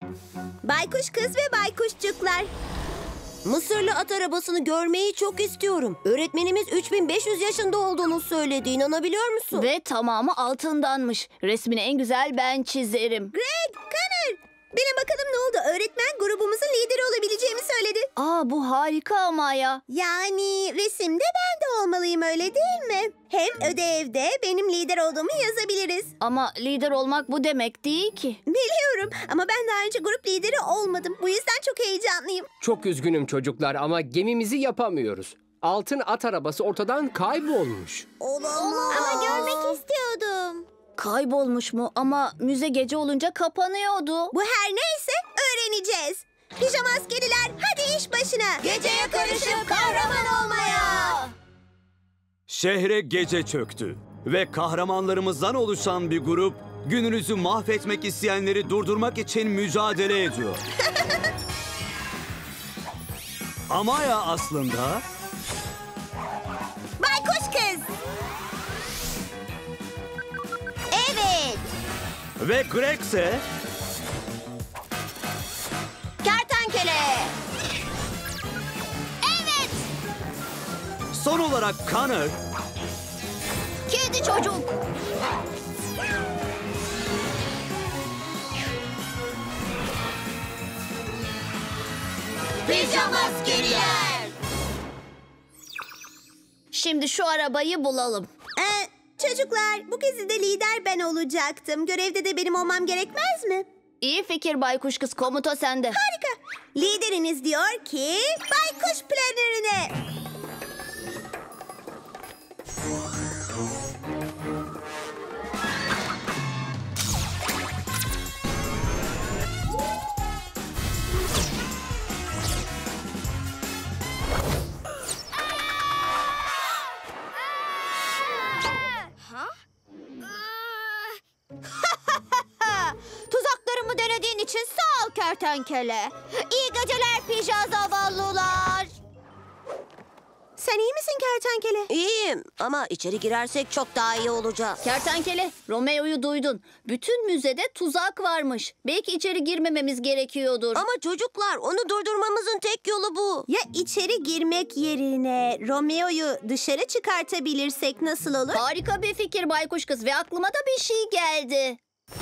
Baykuş kız ve baykuşçuklar. Mısırlı at arabasını görmeyi çok istiyorum. Öğretmenimiz 3500 yaşında olduğunu söyledi. İnanabiliyor musun? Ve tamamı altındanmış. Resmini en güzel ben çizerim. Greg, Connor. Benim bakalım ne oldu? Öğretmen grubumuzun lideri olabileceğimi söyledi. Aa, bu harika ama ya. Yani resimde ben de olmalıyım, öyle değil mi? Hem ödevde benim lider olduğumu yazabiliriz. Ama lider olmak bu demek değil ki. Biliyorum ama ben daha önce grup lideri olmadım. Bu yüzden çok heyecanlıyım. Çok üzgünüm çocuklar ama gemimizi yapamıyoruz. Altın at arabası ortadan kaybolmuş. Olamaz. Ama görmek istiyordum. Kaybolmuş mu? Ama müze gece olunca kapanıyordu. Bu her neyse öğreneceğiz. Pijama askeriler, hadi iş başına. Geceye karışıp kahraman olmaya. Şehre gece çöktü ve kahramanlarımızdan oluşan bir grup gününüzü mahvetmek isteyenleri durdurmak için mücadele ediyor. Amaya aslında Baykuş kız. Evet. ve Greg ise Kertenkele. Evet. son olarak Connor Kedi çocuk. Pijama askeriler. Şimdi şu arabayı bulalım. Çocuklar, bu kez de lider ben olacaktım. Görevde de benim olmam gerekmez mi? İyi fikir baykuş kız, komuta sende. Harika. Lideriniz diyor ki baykuş planörüne. Tuzaklarımı denediğin için sağ ol kertenkele. İyi geceler pija zavallılar. Sen iyi misin kertenkele? İyiyim ama içeri girersek çok daha iyi olacak. Kertenkele, Romeo'yu duydun. Bütün müzede tuzak varmış. Belki içeri girmememiz gerekiyordur. Ama çocuklar onu durdurmamızın tek yolu bu. Ya içeri girmek yerine Romeo'yu dışarı çıkartabilirsek nasıl olur? Harika bir fikir baykuş kız ve aklıma da bir şey geldi.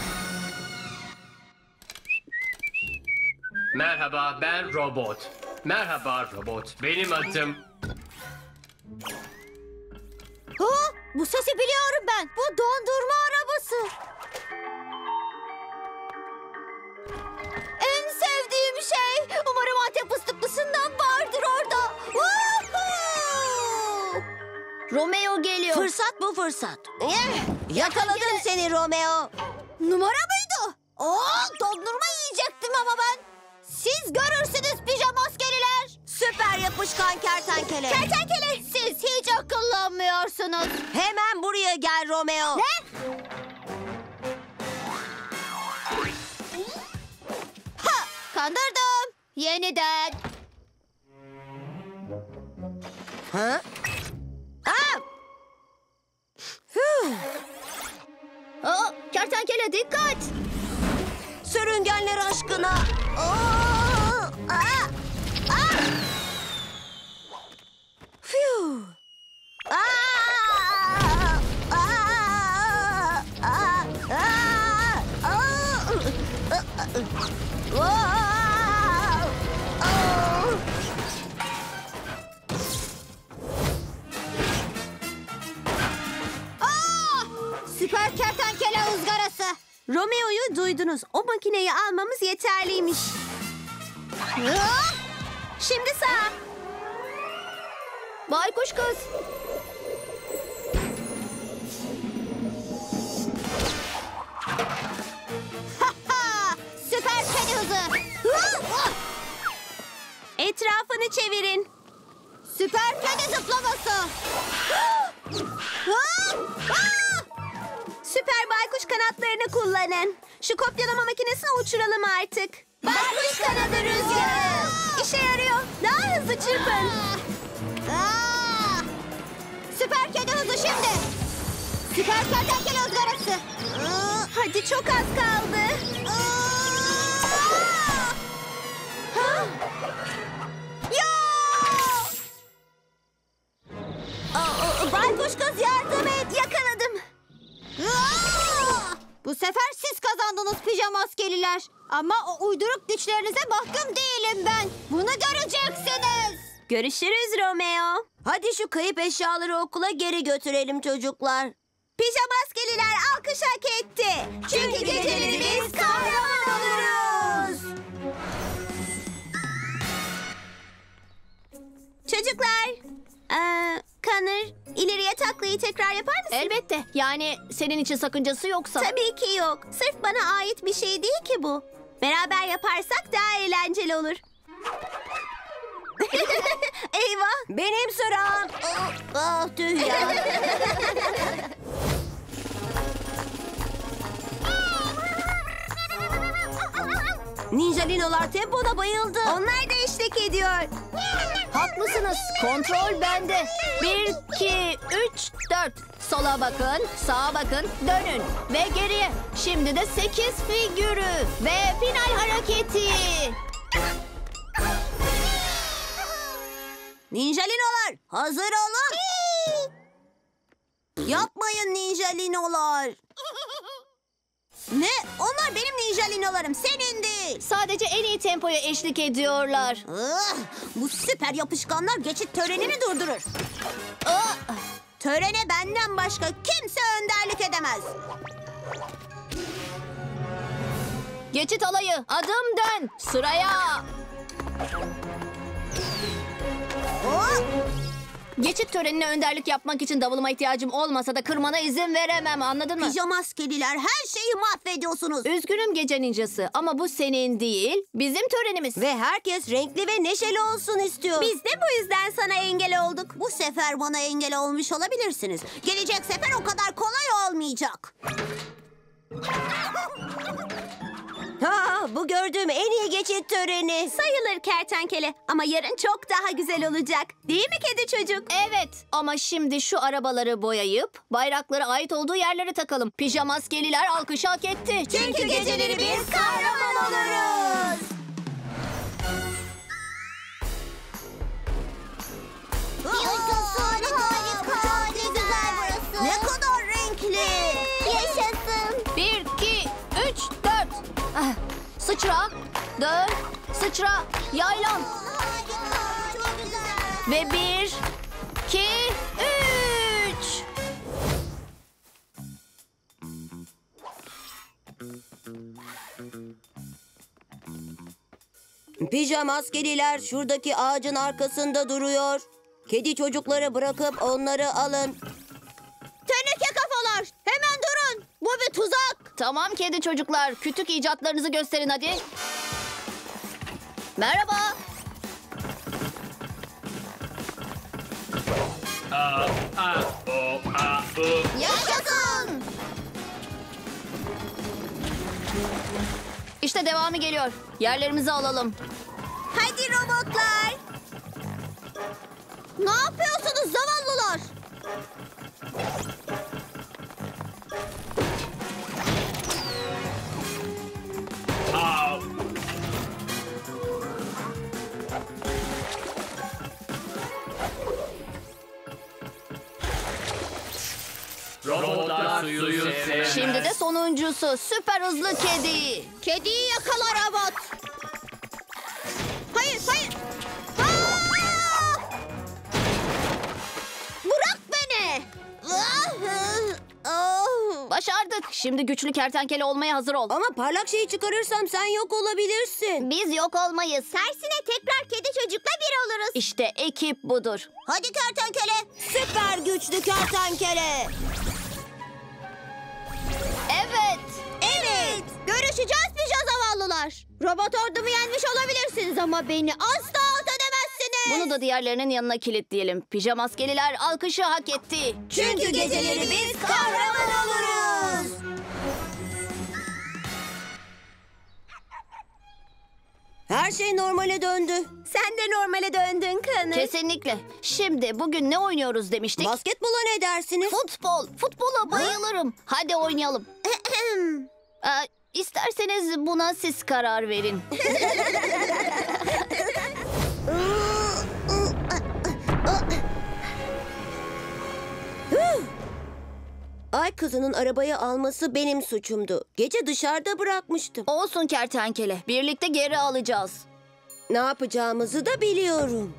Merhaba, ben Robot. Merhaba Robot, benim adım... Bu sesi biliyorum ben. Bu dondurma arabası. En sevdiğim şey. Umarım Antep fıstıklısından vardır orada. Woohoo! Romeo geliyor. Fırsat bu fırsat. Yakaladım seni Romeo. Numara mıydı? Dondurma yiyecektim ama ben. Siz görürsünüz pijama askeriler. Süper yapışkan kertenkele. Kertenkele, siz hiç akıllanmıyorsunuz. Hemen buraya gel Romeo. Ne? Ha, kandırdım. Yeniden. Ha? Aa! Aa, kertenkele dikkat. Sürüngenler aşkına. Phew. Süper kertenkele ızgarası. Romeo'yu duydunuz. O makineyi almamız yeterliymiş. Şimdi sağ. Baykuş kız. Süper kedi hızı. Etrafını çevirin. Süper kedi zıplaması. Süper baykuş kanatlarını kullanın. Şu kopyalama makinesini uçuralım artık. Baykuş kanadı rüzgarı. İşe yarıyor. Daha hızlı çırpın. Süper kedi hızı şimdi. Süper kertenkele ızgarası. Hadi çok az kaldı. sefer siz kazandınız pijama askeriler. Ama o uyduruk güçlerinize mahkum değilim ben. Bunu göreceksiniz. Görüşürüz Romeo. Hadi şu kayıp eşyaları okula geri götürelim çocuklar. Pijama askeriler alkış hak etti. Çünkü geceleri biz kahraman oluruz. Çocuklar, Connor, ileriye taklayı tekrar yapar mısın? Elbette. Yani senin için sakıncası yoksa. Tabii ki yok. Sırf bana ait bir şey değil ki bu. Beraber yaparsak daha eğlenceli olur. Eyvah! Benim sıram. Ah tüh ya. Ninjalinolar tempona bayıldı. Onlar da eşlik ediyor. Haklısınız. Kontrol bende. 1, 2, 3, 4. Sola bakın, sağa bakın, dönün ve geriye. Şimdi de 8 figürü ve final hareketi. Ninjalinolar hazır olun. Yapmayın ninjalinolar. Ne? Onlar benim ninjalinolarım, senin değil. Sadece en iyi tempoya eşlik ediyorlar. Bu süper yapışkanlar geçit törenimi durdurur. Törene benden başka kimse önderlik edemez. Geçit alayı, adım dön, sıraya. Geçit törenine önderlik yapmak için davuluma ihtiyacım olmasa da kırmana izin veremem, anladın mı? Pijama askeriler her şeyi mahvediyorsunuz. Üzgünüm gece ninjası ama bu senin değil, bizim törenimiz. Ve herkes renkli ve neşeli olsun istiyor. Biz de bu yüzden sana engel olduk. Bu sefer bana engel olmuş olabilirsiniz. Gelecek sefer o kadar kolay olmayacak. Bu gördüğüm en iyi geçit töreni. Sayılır kertenkele ama yarın çok daha güzel olacak. Değil mi kedi çocuk? Evet ama şimdi şu arabaları boyayıp bayraklara ait olduğu yerlere takalım. Pijama askeriler alkış hak etti. Çünkü geceleri biz kahraman oluruz. Harika, ne güzel burası. Ne kadar renkli. Yaşasın. 1, 2, 3, 4. Sıçra, dön, sıçra, yaylan. Çok güzel. Ve 1, 2, 3. Pijama askeriler şuradaki ağacın arkasında duruyor. Kedi çocukları bırakıp onları alın. Teneke kafalar. Hemen durun. Bu bir tuzak. Tamam kedi çocuklar, kütük icatlarınızı gösterin hadi. Merhaba. Yaşasın. İşte devamı geliyor. Yerlerimizi alalım. Hadi robotlar. Ne yapıyorsunuz zavallılar? Robotlar suyu sevmez. Şimdi de sonuncusu, süper hızlı kedi. Kediyi yakala robot. Hayır, hayır. Aa! Bırak beni. Başardık. Şimdi güçlü kertenkele olmaya hazır ol. Ama parlak şeyi çıkarırsam sen yok olabilirsin. Biz yok olmayız. Tersine tekrar kedi çocukla bir oluruz. İşte ekip budur. Hadi kertenkele. Süper güçlü kertenkele. Evet. Evet. Görüşeceğiz pija zavallılar. Robot ordumu yenmiş olabilirsiniz ama beni asla alt edemezsiniz. Bunu da diğerlerinin yanına kilitleyelim. Pijama askeriler alkışı hak etti. Çünkü geceleri biz kahraman oluruz. Her şey normale döndü. Sen de normale döndün Connor. Kesinlikle. Şimdi bugün ne oynuyoruz demiştik? Basketbola ne dersiniz? Futbol. Futbola bayılırım. Hadi oynayalım. İsterseniz buna siz karar verin. Ay kızının arabayı alması benim suçumdu. Gece dışarıda bırakmıştım. Olsun kertenkele. Birlikte geri alacağız. Ne yapacağımızı da biliyorum.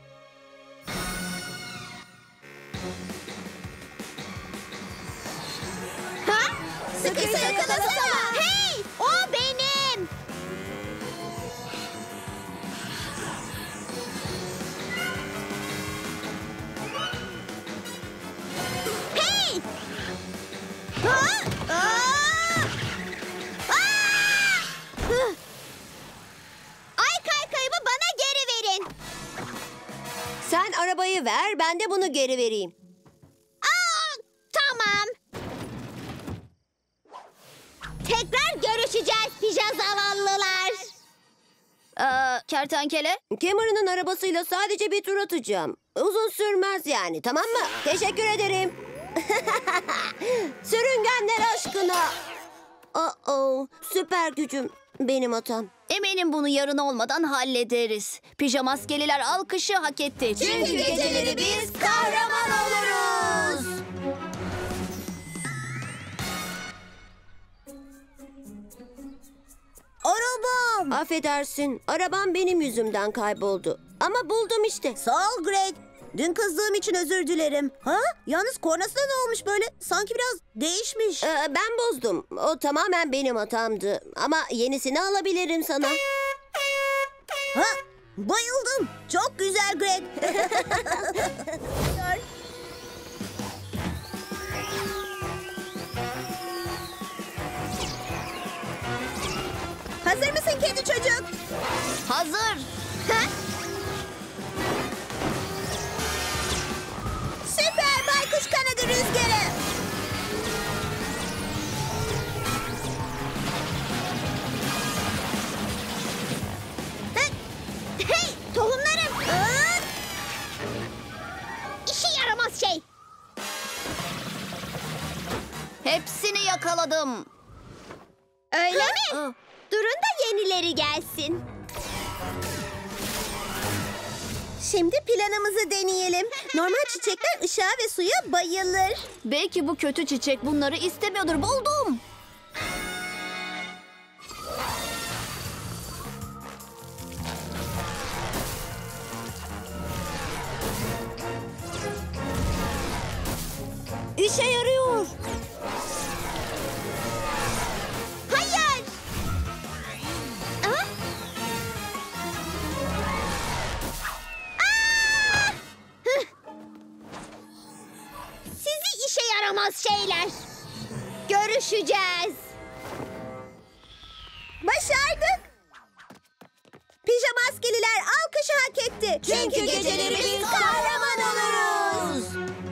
Sıkıysa yakalasana. Hey, o benim. Hey! Ha? Ay kaykayımı bana geri verin. Sen arabayı ver, ben de bunu geri vereyim. Tamam. Tekrar görüşeceğiz pija zavallılar. Kertenkele. Cameron'ın arabasıyla sadece bir tur atacağım. Uzun sürmez yani, tamam mı? Teşekkür ederim. Sürüngenler aşkına. Süper gücüm benim hatam. Eminim bunu yarın olmadan hallederiz. Pijamaskeliler alkışı hak etti. Çünkü geceleri biz kahraman oluruz. Arabam. Affedersin, arabam benim yüzümden kayboldu. Ama buldum işte. Sağ ol Greg. Dün kızdığım için özür dilerim. Ha? Yalnız kornasına ne olmuş böyle? Sanki biraz değişmiş. Ben bozdum. O tamamen benim hatamdı. Ama yenisini alabilirim sana. Ha? Bayıldım. Çok güzel Greg. Hazır mısın kedi çocuk? Hazır. Süper baykuş kanadı rüzgarı. Hey tohumlarım. İşe yaramaz şey. Hepsini yakaladım. Öyle mi? Durun da yenileri gelsin. Şimdi planımızı deneyelim. Normal çiçekler ışığa ve suya bayılır. Belki bu kötü çiçek bunları istemiyordur. Buldum. İşe yarıyor. Hayır. Aa! Hıh. Sizi işe yaramaz şeyler. Görüşeceğiz. Başardık. Pijamaskeliler alkışı hak etti. Çünkü geceleri biz kahraman oluruz.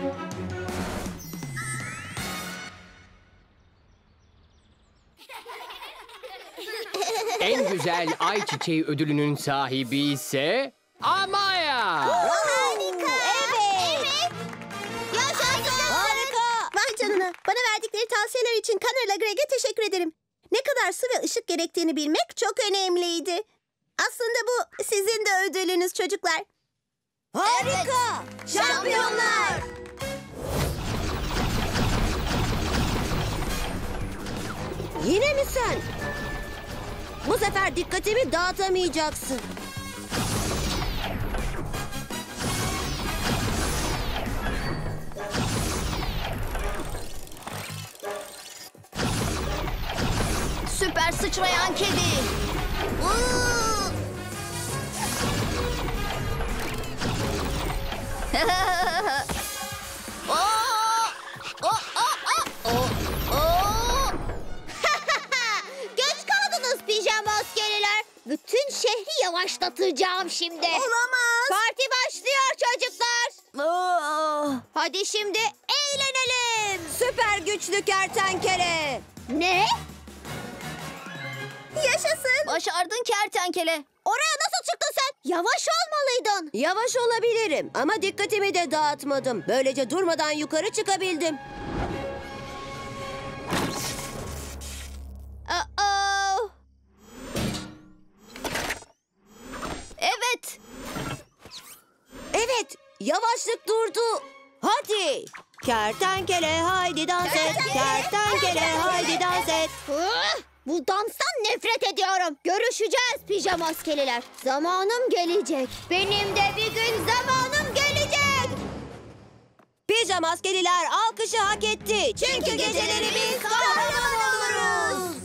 En güzel ayçiçeği ödülünün sahibi ise Amaya. Harika. Evet. Yaşasın. Harika. Vay canına. Bana verdikleri tavsiyeler için Connor'la Greg'e teşekkür ederim. Ne kadar su ve ışık gerektiğini bilmek çok önemliydi. Aslında bu sizin de ödülünüz çocuklar. Harika. Şampiyonlar. Yine mi sen? Bu sefer dikkatimi dağıtamayacaksın. Süper sıçrayan kedi. Geç kaldınız pijama askeriler. Bütün şehri yavaşlatacağım şimdi. Olamaz. Parti başlıyor çocuklar. Hadi şimdi eğlenelim. Süper güçlü kertenkele. Ne? Yaşasın. Başardın kertenkele. Oraya nasıl çıktın sen? Yavaş olmalıydın. Yavaş olabilirim ama dikkatimi de dağıtmadım. Böylece durmadan yukarı çıkabildim. Uh-oh. Evet. Evet, yavaşlık durdu. Hadi. Kertenkele haydi dans et. Kertenkele haydi dans et. Bu danstan nefret ediyorum. Görüşeceğiz pijamaskeliler. Zamanım gelecek. Benim de bir gün zamanım gelecek. Pijamaskeliler alkışı hak etti. Çünkü geceleri biz kahraman oluruz.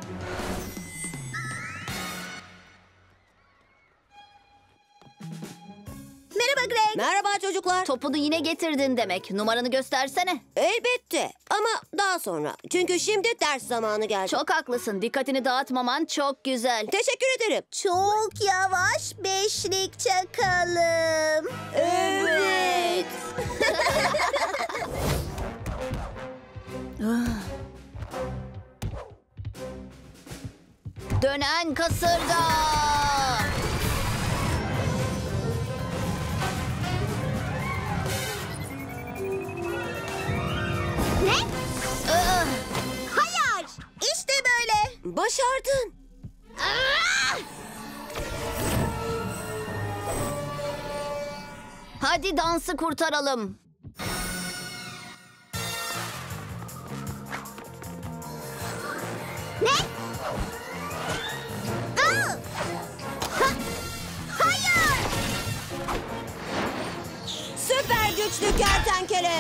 Merhaba Greg. Merhaba çocuklar. Topunu yine getirdin demek. Numaranı göstersene. Elbette ama daha sonra. Çünkü şimdi ders zamanı geldi. Çok haklısın. Dikkatini dağıtmaman çok güzel. Teşekkür ederim. Çok yavaş beşlik çakalım. Evet. Dönen kasırga. Ne? Ih, Hayır. İşte böyle. Başardın. Hadi dansı kurtaralım. Ne? Aa! Hayır. Süper güçlü kertenkele.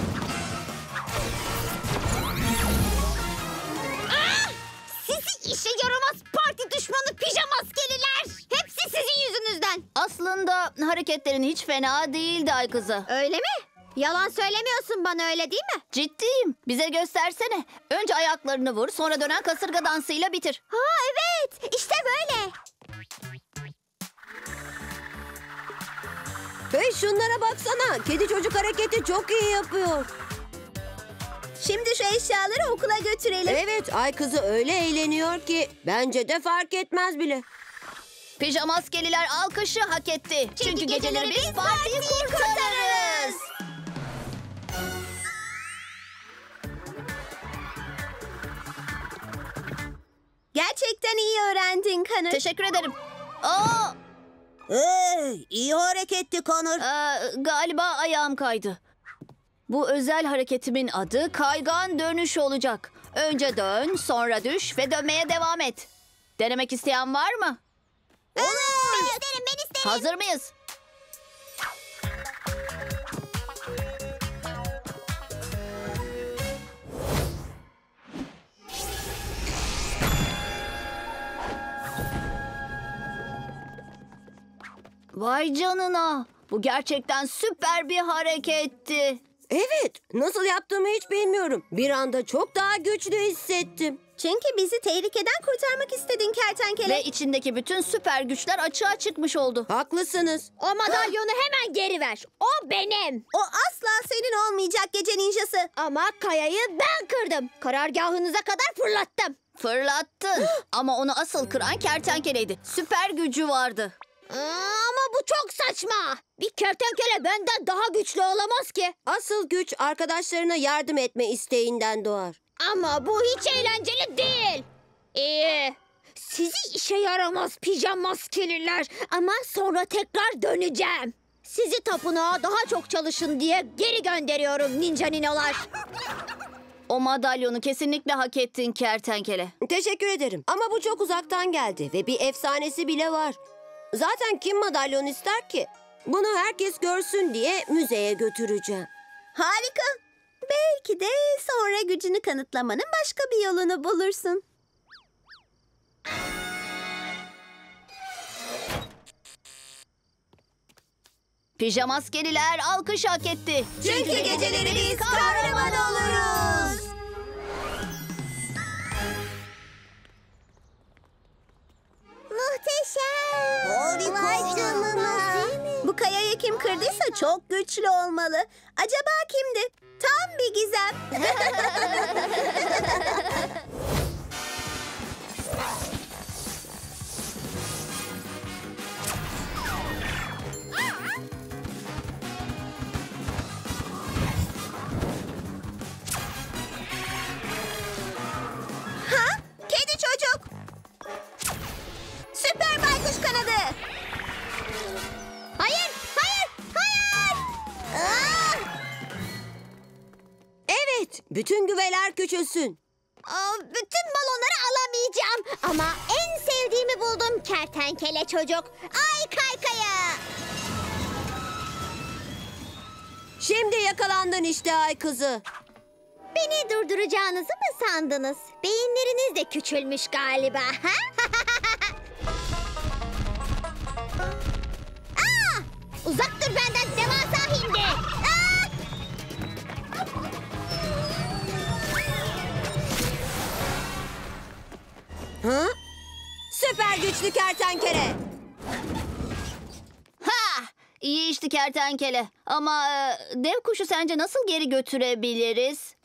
Sizi işe yaramaz parti düşmanı pijamaskeliler. Hepsi sizin yüzünüzden. Aslında hareketlerin hiç fena değildi ay kızı. Öyle mi? Yalan söylemiyorsun bana, öyle değil mi? Ciddiyim. Bize göstersene. Önce ayaklarını vur, sonra dönen kasırga dansıyla bitir. Ha evet. İşte böyle. Hey şunlara baksana. Kedi çocuk hareketi çok iyi yapıyor. Şimdi şu eşyaları okula götürelim. Evet ay kızı öyle eğleniyor ki bence de fark etmez bile. Pijamaskeliler alkışı hak etti. Çünkü geceleri biz partiyi kurtarırız. Gerçekten iyi öğrendin Connor. Teşekkür ederim. Aa, Hey iyi hareketti Connor. galiba ayağım kaydı. Bu özel hareketimin adı kaygan dönüş olacak. Önce dön, sonra düş ve dönmeye devam et. Denemek isteyen var mı? Ben isterim, ben isterim. Hazır mıyız? Vay canına. Bu gerçekten süper bir hareketti. Evet nasıl yaptığımı hiç bilmiyorum. Bir anda çok daha güçlü hissettim. Çünkü bizi tehlikeden kurtarmak istedin kertenkele. Ve içindeki bütün süper güçler açığa çıkmış oldu. Haklısınız. O madalyonu hemen geri ver. O benim. O asla senin olmayacak gece ninjası. Ama kayayı ben kırdım. Karargahınıza kadar fırlattım. Fırlattın. Ama onu asıl kıran kertenkeleydi. Süper gücü vardı. Ama bu çok saçma. Bir kertenkele benden daha güçlü olamaz ki. Asıl güç arkadaşlarına yardım etme isteğinden doğar. Ama bu hiç eğlenceli değil. İyi. Sizi işe yaramaz pijamaskeliler. Ama sonra tekrar döneceğim. Sizi tapınağa daha çok çalışın diye geri gönderiyorum ninja ninolar. O madalyonu kesinlikle hak ettin kertenkele. Teşekkür ederim. Ama bu çok uzaktan geldi ve bir efsanesi bile var. Zaten kim madalyon ister ki? Bunu herkes görsün diye müzeye götüreceğim. Harika. Belki de sonra gücünü kanıtlamanın başka bir yolunu bulursun. Pijamaskeliler alkış hak etti. Çünkü geceleri biz kahraman oluruz. Muhteşem. Harika. Bu kayayı kim kırdıysa çok güçlü olmalı. Acaba kimdi? Tam bir gizem. Ha? Kedi çocuk. Süper baykuş kanadı. Hayır, hayır, hayır. Aa! Bütün güveler küçülsün. Bütün balonları alamayacağım. Ama en sevdiğimi buldum kertenkele çocuk. Ay kaykaya. Şimdi yakalandın işte ay kızı. Beni durduracağınızı mı sandınız? Beyinleriniz de küçülmüş galiba. Ha? Aa! Uzak dur benden devasa hindi. Aa! Ha? Süper güçlü kertenkele. Ha! İyi işte kertenkele. Ama dev kuşu sence nasıl geri götürebiliriz?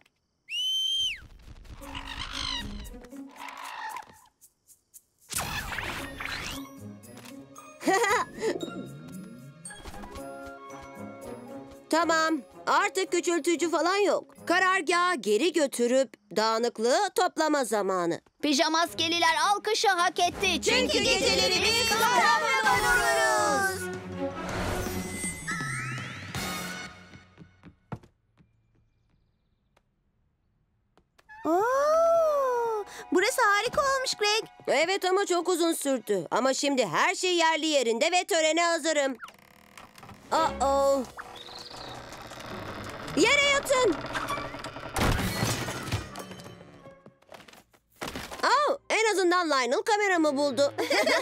Tamam, artık küçültücü falan yok. Karargahı geri götürüp dağınıklığı toplama zamanı. Pijamaskeliler alkışı hak etti. Çünkü geceleri biz kahraman oluruz. Oo, burası harika olmuş Greg. Evet ama çok uzun sürdü. Ama şimdi her şey yerli yerinde ve törene hazırım. Uh-oh. Yere yatın. Oh, en azından Lionel kameramı buldu.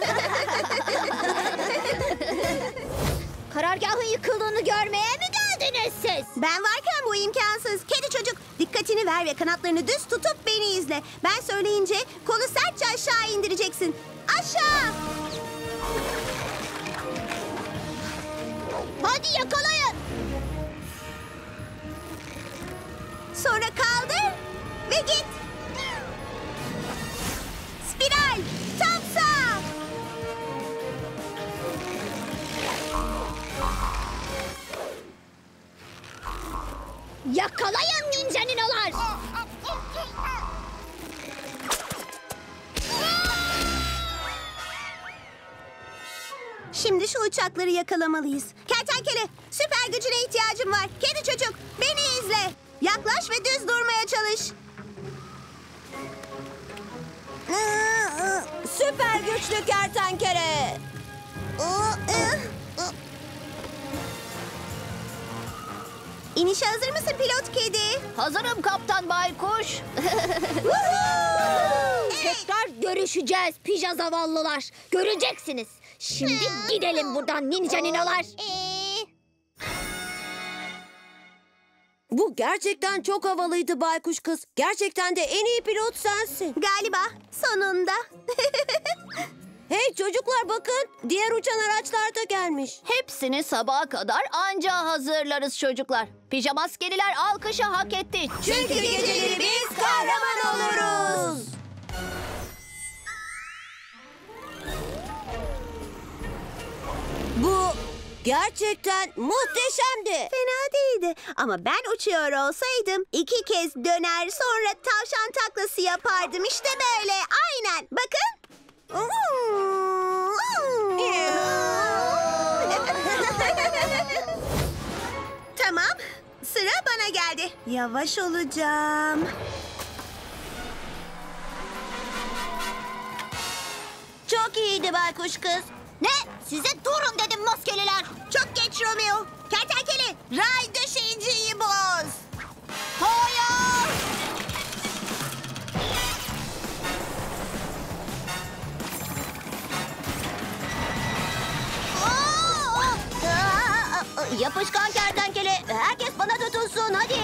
Karargahın yıkıldığını görmeye mi geldiniz siz? Ben varken bu imkansız. Kedi çocuk dikkatini ver ve kanatlarını düz tutup beni izle. Ben söyleyince kolu sertçe aşağı indireceksin. Aşağı! Hadi yakalayın. Sonra kaldır ve git. Spiral, tam sağ. Yakalayın ninja ninolar. Şimdi şu uçakları yakalamalıyız. Kertenkele, süper gücüne ihtiyacım var. Kedi çocuk, beni izle. Yaklaş ve düz durmaya çalış. Süper güçlü kertenkele. İnişe hazır mısın pilot kedi? Hazırım kaptan baykuş. Tekrar görüşeceğiz pija zavallılar. Göreceksiniz. Şimdi gidelim buradan ninja ninolar. Bu gerçekten çok havalıydı baykuş kız. Gerçekten de en iyi pilot sensin. Galiba sonunda. Hey çocuklar bakın. Diğer uçan araçlar da gelmiş. Hepsini sabaha kadar anca hazırlarız çocuklar. Pijamaskeliler alkışı hak etti. Çünkü geceleri biz kahraman oluruz. Bu gerçekten muhteşemdi. Fena değildi. Ama ben uçuyor olsaydım 2 kez döner sonra tavşan taklası yapardım. İşte böyle. Aynen. Bakın. Tamam. Sıra bana geldi. Yavaş olacağım. Çok iyiydi baykuş kız. Ne? Size durun dedim maskeliler. Çok geç Romeo. Kertenkele, ray döşeyiciyi boz. Hayır. Yapışkan kertenkele. Herkes bana tutunsun hadi.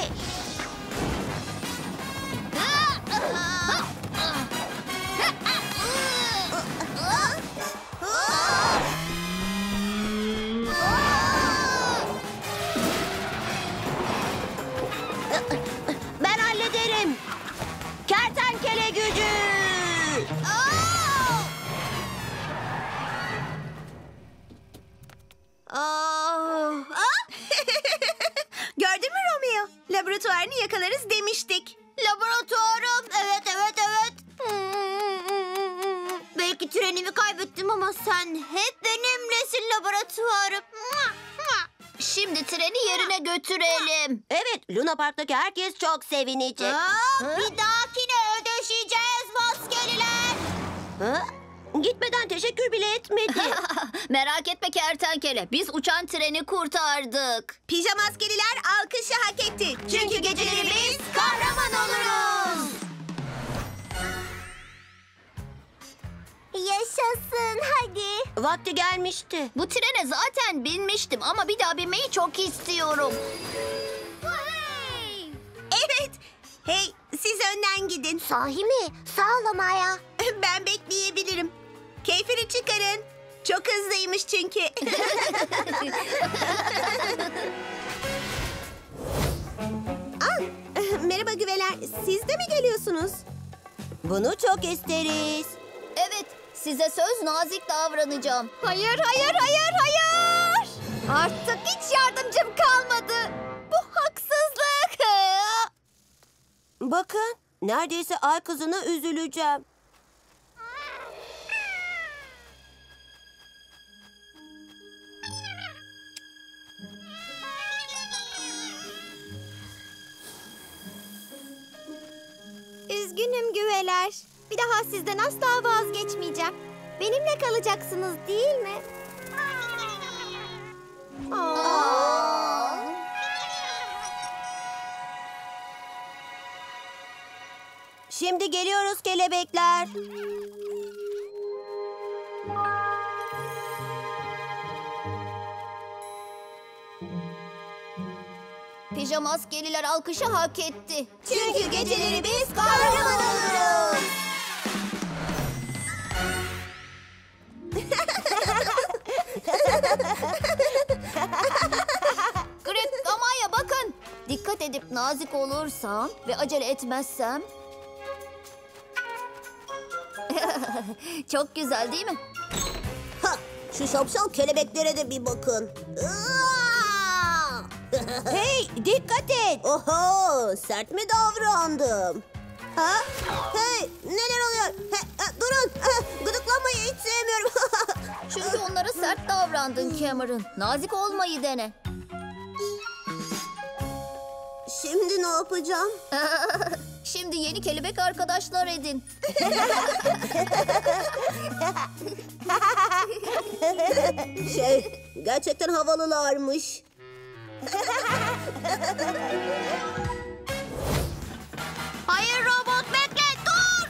Ben hallederim. Kertenkele gücü. Gördün mü Romeo? Laboratuvarını yakalarız demiştik. Laboratuvarım. Evet. Belki trenimi kaybettim ama sen hep benimlesin laboratuvarım. Şimdi treni yerine götürelim. Evet, Luna Park'taki herkes çok sevinecek. Bir dahakine ödeşeceğiz maskeliler. Ha? Gitmeden teşekkür bile etmedi. Merak etme kertenkele. Biz uçan treni kurtardık. Pijamaskeliler alkışı hak etti. Çünkü geceleri biz kahraman oluruz. Yaşasın hadi. Vakti gelmişti. Bu trene zaten binmiştim ama bir daha binmeyi çok istiyorum. Evet. Hey, siz önden gidin. Sahi mi? Sağ ol ama ya. Ben bekleyebilirim. Keyfini çıkarın. Çok hızlıymış çünkü. Merhaba güveler. Siz de mi geliyorsunuz? Bunu çok isteriz. Evet, size söz nazik davranacağım. Hayır, hayır, hayır, hayır. Artık hiç yardımcım kalmadı. Bu haksızlık. Bakın, neredeyse ay kızına üzüleceğim. Üzgünüm güveler. Bir daha sizden asla vazgeçmeyeceğim. Benimle kalacaksınız değil mi? Şimdi geliyoruz kelebekler. Pijamaskeliler alkışı hak etti. Çünkü geceleri biz kahraman oluruz. Greg, Amaya bakın. Dikkat edip nazik olursam ve acele etmezsem... Çok güzel değil mi? Ha, şu şapşal kelebeklere de bir bakın. Hey, dikkat et. Oho, sert mi davrandım? Ha? Hey, neler oluyor? Durun, gıdıklamayı hiç sevmiyorum. Çünkü onlara sert davrandın Cameron. Nazik olmayı dene. Şimdi ne yapacağım? Şimdi yeni kelebek arkadaşlar edin. Gerçekten havalılarmış. Hayır robot bekle dur.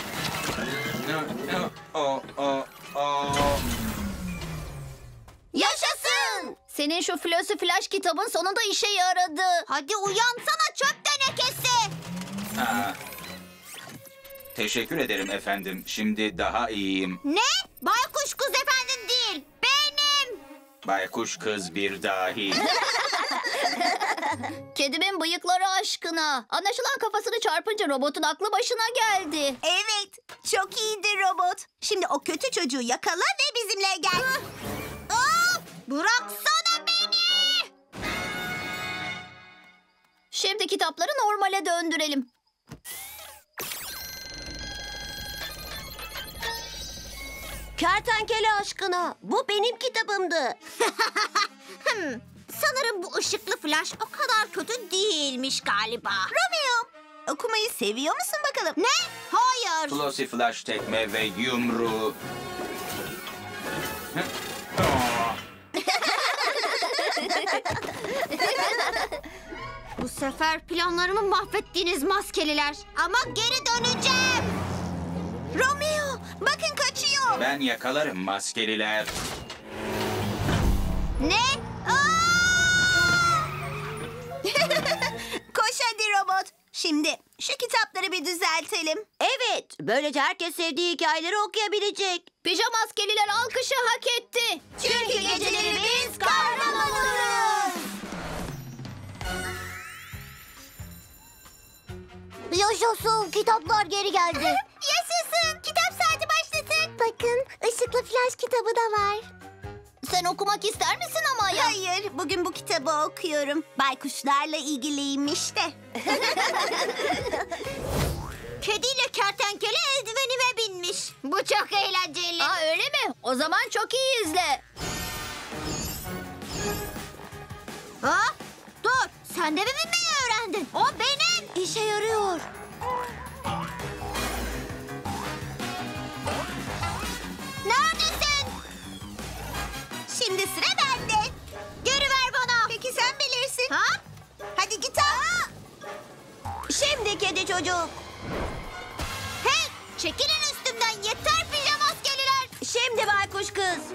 Yaşasın. Senin şu Flossy Flash kitabın sonunda işe yaradı. Hadi uyansana çöp tenekesi. Teşekkür ederim efendim. Şimdi daha iyiyim. Ne? Baykuş kız efendin değil. Benim. Baykuş kız bir dahi. Kedimin bıyıkları aşkına. Anlaşılan kafasını çarpınca robotun aklı başına geldi. Evet, çok iyiydi robot. Şimdi o kötü çocuğu yakala ve bizimle gel. Bıraksana beni. Şimdi kitapları normale döndürelim. Kertenkele aşkına, bu benim kitabımdı. Sanırım bu ışıklı flash o kadar kötü değilmiş galiba. Romeo, okumayı seviyor musun bakalım? Ne? Hayır. Flossy Flash tekme ve yumruğu. Bu sefer planlarımı mahvettiniz maskeliler. Ama geri döneceğim. Romeo, bakın kaçıyor. Ben yakalarım maskeliler. Ne? Koş hadi robot. Şimdi şu kitapları bir düzeltelim. Evet, böylece herkes sevdiği hikayeleri okuyabilecek. Pijamaskeliler alkışı hak etti. Çünkü geceleri biz kahraman oluruz. Yaşasın, kitaplar geri geldi. Yaşasın, kitap saati başlasın. Bakın, ışıklı flash kitabı da var. Sen okumak ister misin ama ya? Hayır, bugün bu kitabı okuyorum. Baykuşlarla ilgiliymiş de. Kediyle kertenkele eldivenime binmiş. Bu çok eğlenceli. Aa öyle mi? O zaman çok iyi izle. Ha? Dur, sen de mi binmeyi öğrendin? O benim. İşe yarıyor. Neredesin? Şimdi sıra bende. Geri ver bana. Peki sen bilirsin. Ha? Hadi git al. Şimdi kedi çocuk. Hey, çekilin üstümden. Yeter pijamaskeliler. Şimdi baykuş kız.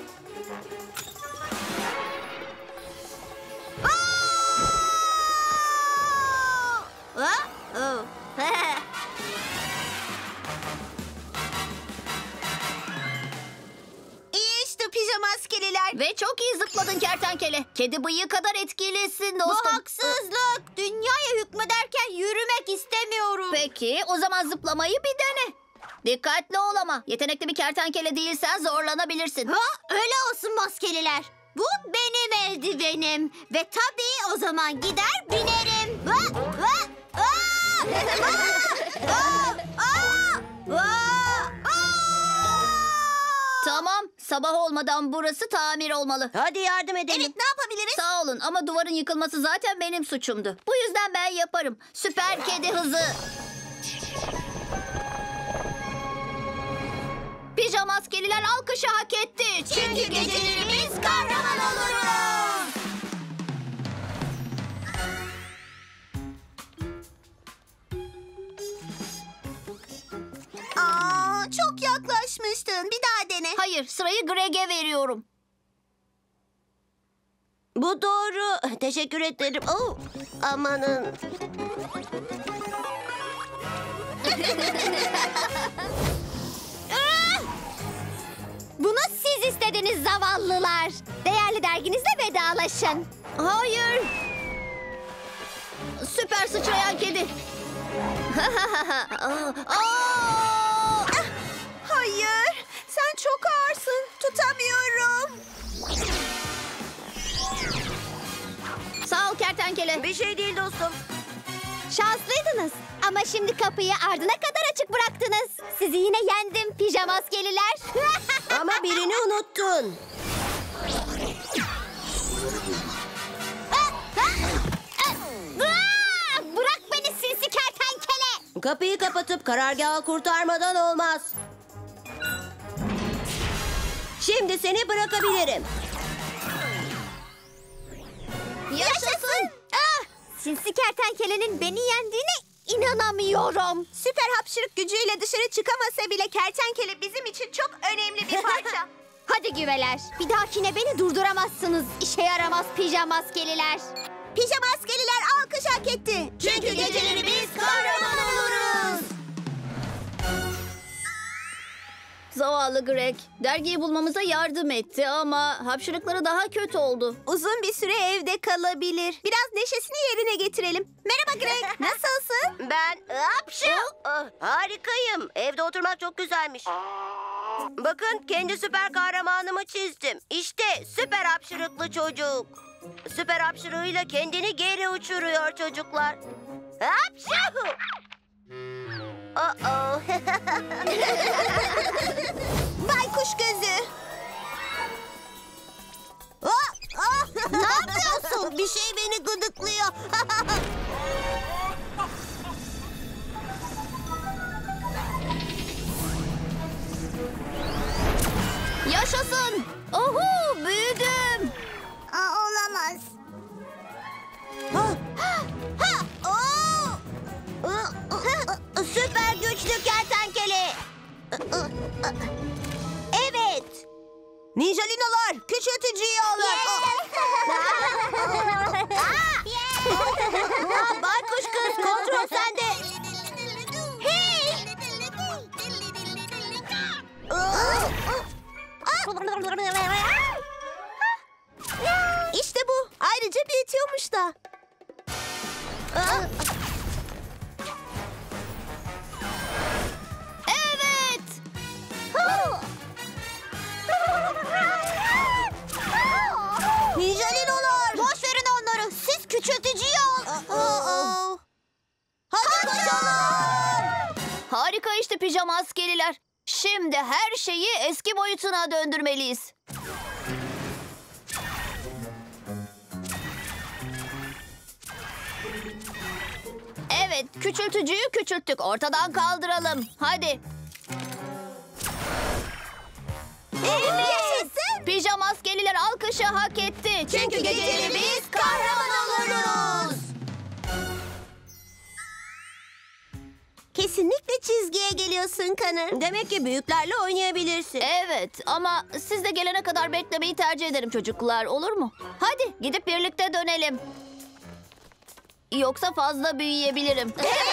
İyi işte pijamaskeliler. Ve çok iyi zıpladın kertenkele. Kedi bıyığı kadar etkilisin dostum. Bu haksızlık. Dünyaya hükmederken yürümek istemiyorum. Peki o zaman zıplamayı bir dene. Dikkatli ol ama. Yetenekli bir kertenkele değilsen zorlanabilirsin. Ha, öyle olsun maskeliler. Bu benim eldivenim. Ve tabii o zaman gider binerim. Va, va, aa! Aa! Aa! Aa! Tamam, sabah olmadan burası tamir olmalı. Hadi yardım edelim. Evet, ne yapabiliriz? Sağ olun ama duvarın yıkılması zaten benim suçumdu. Bu yüzden ben yaparım. Süper kedi hızı. Pijamaskeliler alkışı hak etti. Çünkü geceleri biz kahraman oluruz. Aa, çok yaklaşmıştın. Bir daha dene. Hayır, sırayı Greg'e veriyorum. Bu doğru. Teşekkür ederim. Oh, amanın. Bunu siz istediniz zavallılar. Değerli derginizle vedalaşın. Hayır. Süper sıçrayan kedi. Aa! Hayır. Sen çok ağırsın. Tutamıyorum. Sağ ol kertenkele. Bir şey değil dostum. Şanslıydınız. Ama şimdi kapıyı ardına kadar açık bıraktınız. Sizi yine yendim pijamaskeliler. Ama birini unuttun. Bırak beni sinsi kertenkele. Kapıyı kapatıp karargahı kurtarmadan olmaz. Şimdi seni bırakabilirim. Yaşasın. Sinsi kertenkelenin beni yendiğine inanamıyorum. Süper hapşırık gücüyle dışarı çıkamasa bile kertenkele bizim için çok önemli bir parça. Hadi güveler. Bir dahakine beni durduramazsınız. İşe yaramaz pijamaskeliler. Pijamaskeliler alkış hak etti. Çünkü geceleri biz kahraman oluruz. Zavallı Greg. Dergiyi bulmamıza yardım etti ama hapşırıkları daha kötü oldu. Uzun bir süre evde kalabilir. Biraz neşesini yerine getirelim. Merhaba Greg, nasılsın? Ben harikayım. Evde oturmak çok güzelmiş. Bakın kendi süper kahramanımı çizdim. İşte süper hapşırıklı çocuk. Süper hapşırığıyla kendini geri uçuruyor çocuklar. Hapşu! Oh. Baykuş gözü. Ne yapıyorsun? Bir şey beni gıdıklıyor. Yaşasın! Ohu, büyüdüm. Olamaz. Süper güçlü kertenkele. Evet. Ninjalinolar, küçültücüyü alın. Baykuş kız, kontrol sende. İşte bu. Ayrıca büyütüyormuş da. Evet. Ninjalinolar. Boş verin onları. Siz küçültücüyü al. Hadi kaçalım. Harika işte pijamaskeliler. Şimdi her şeyi eski boyutuna döndürmeliyiz. Evet, küçültücüyü küçülttük. Ortadan kaldıralım. Hadi. Yaşasın. Pijamaskeliler alkışı hak etti. Çünkü geceleri biz kahraman oluruz. Kesinlikle çizgiye geliyorsun Connor. Demek ki büyüklerle oynayabilirsin. Evet ama siz de gelene kadar beklemeyi tercih ederim çocuklar, olur mu? Hadi gidip birlikte dönelim. Yoksa fazla büyüyebilirim.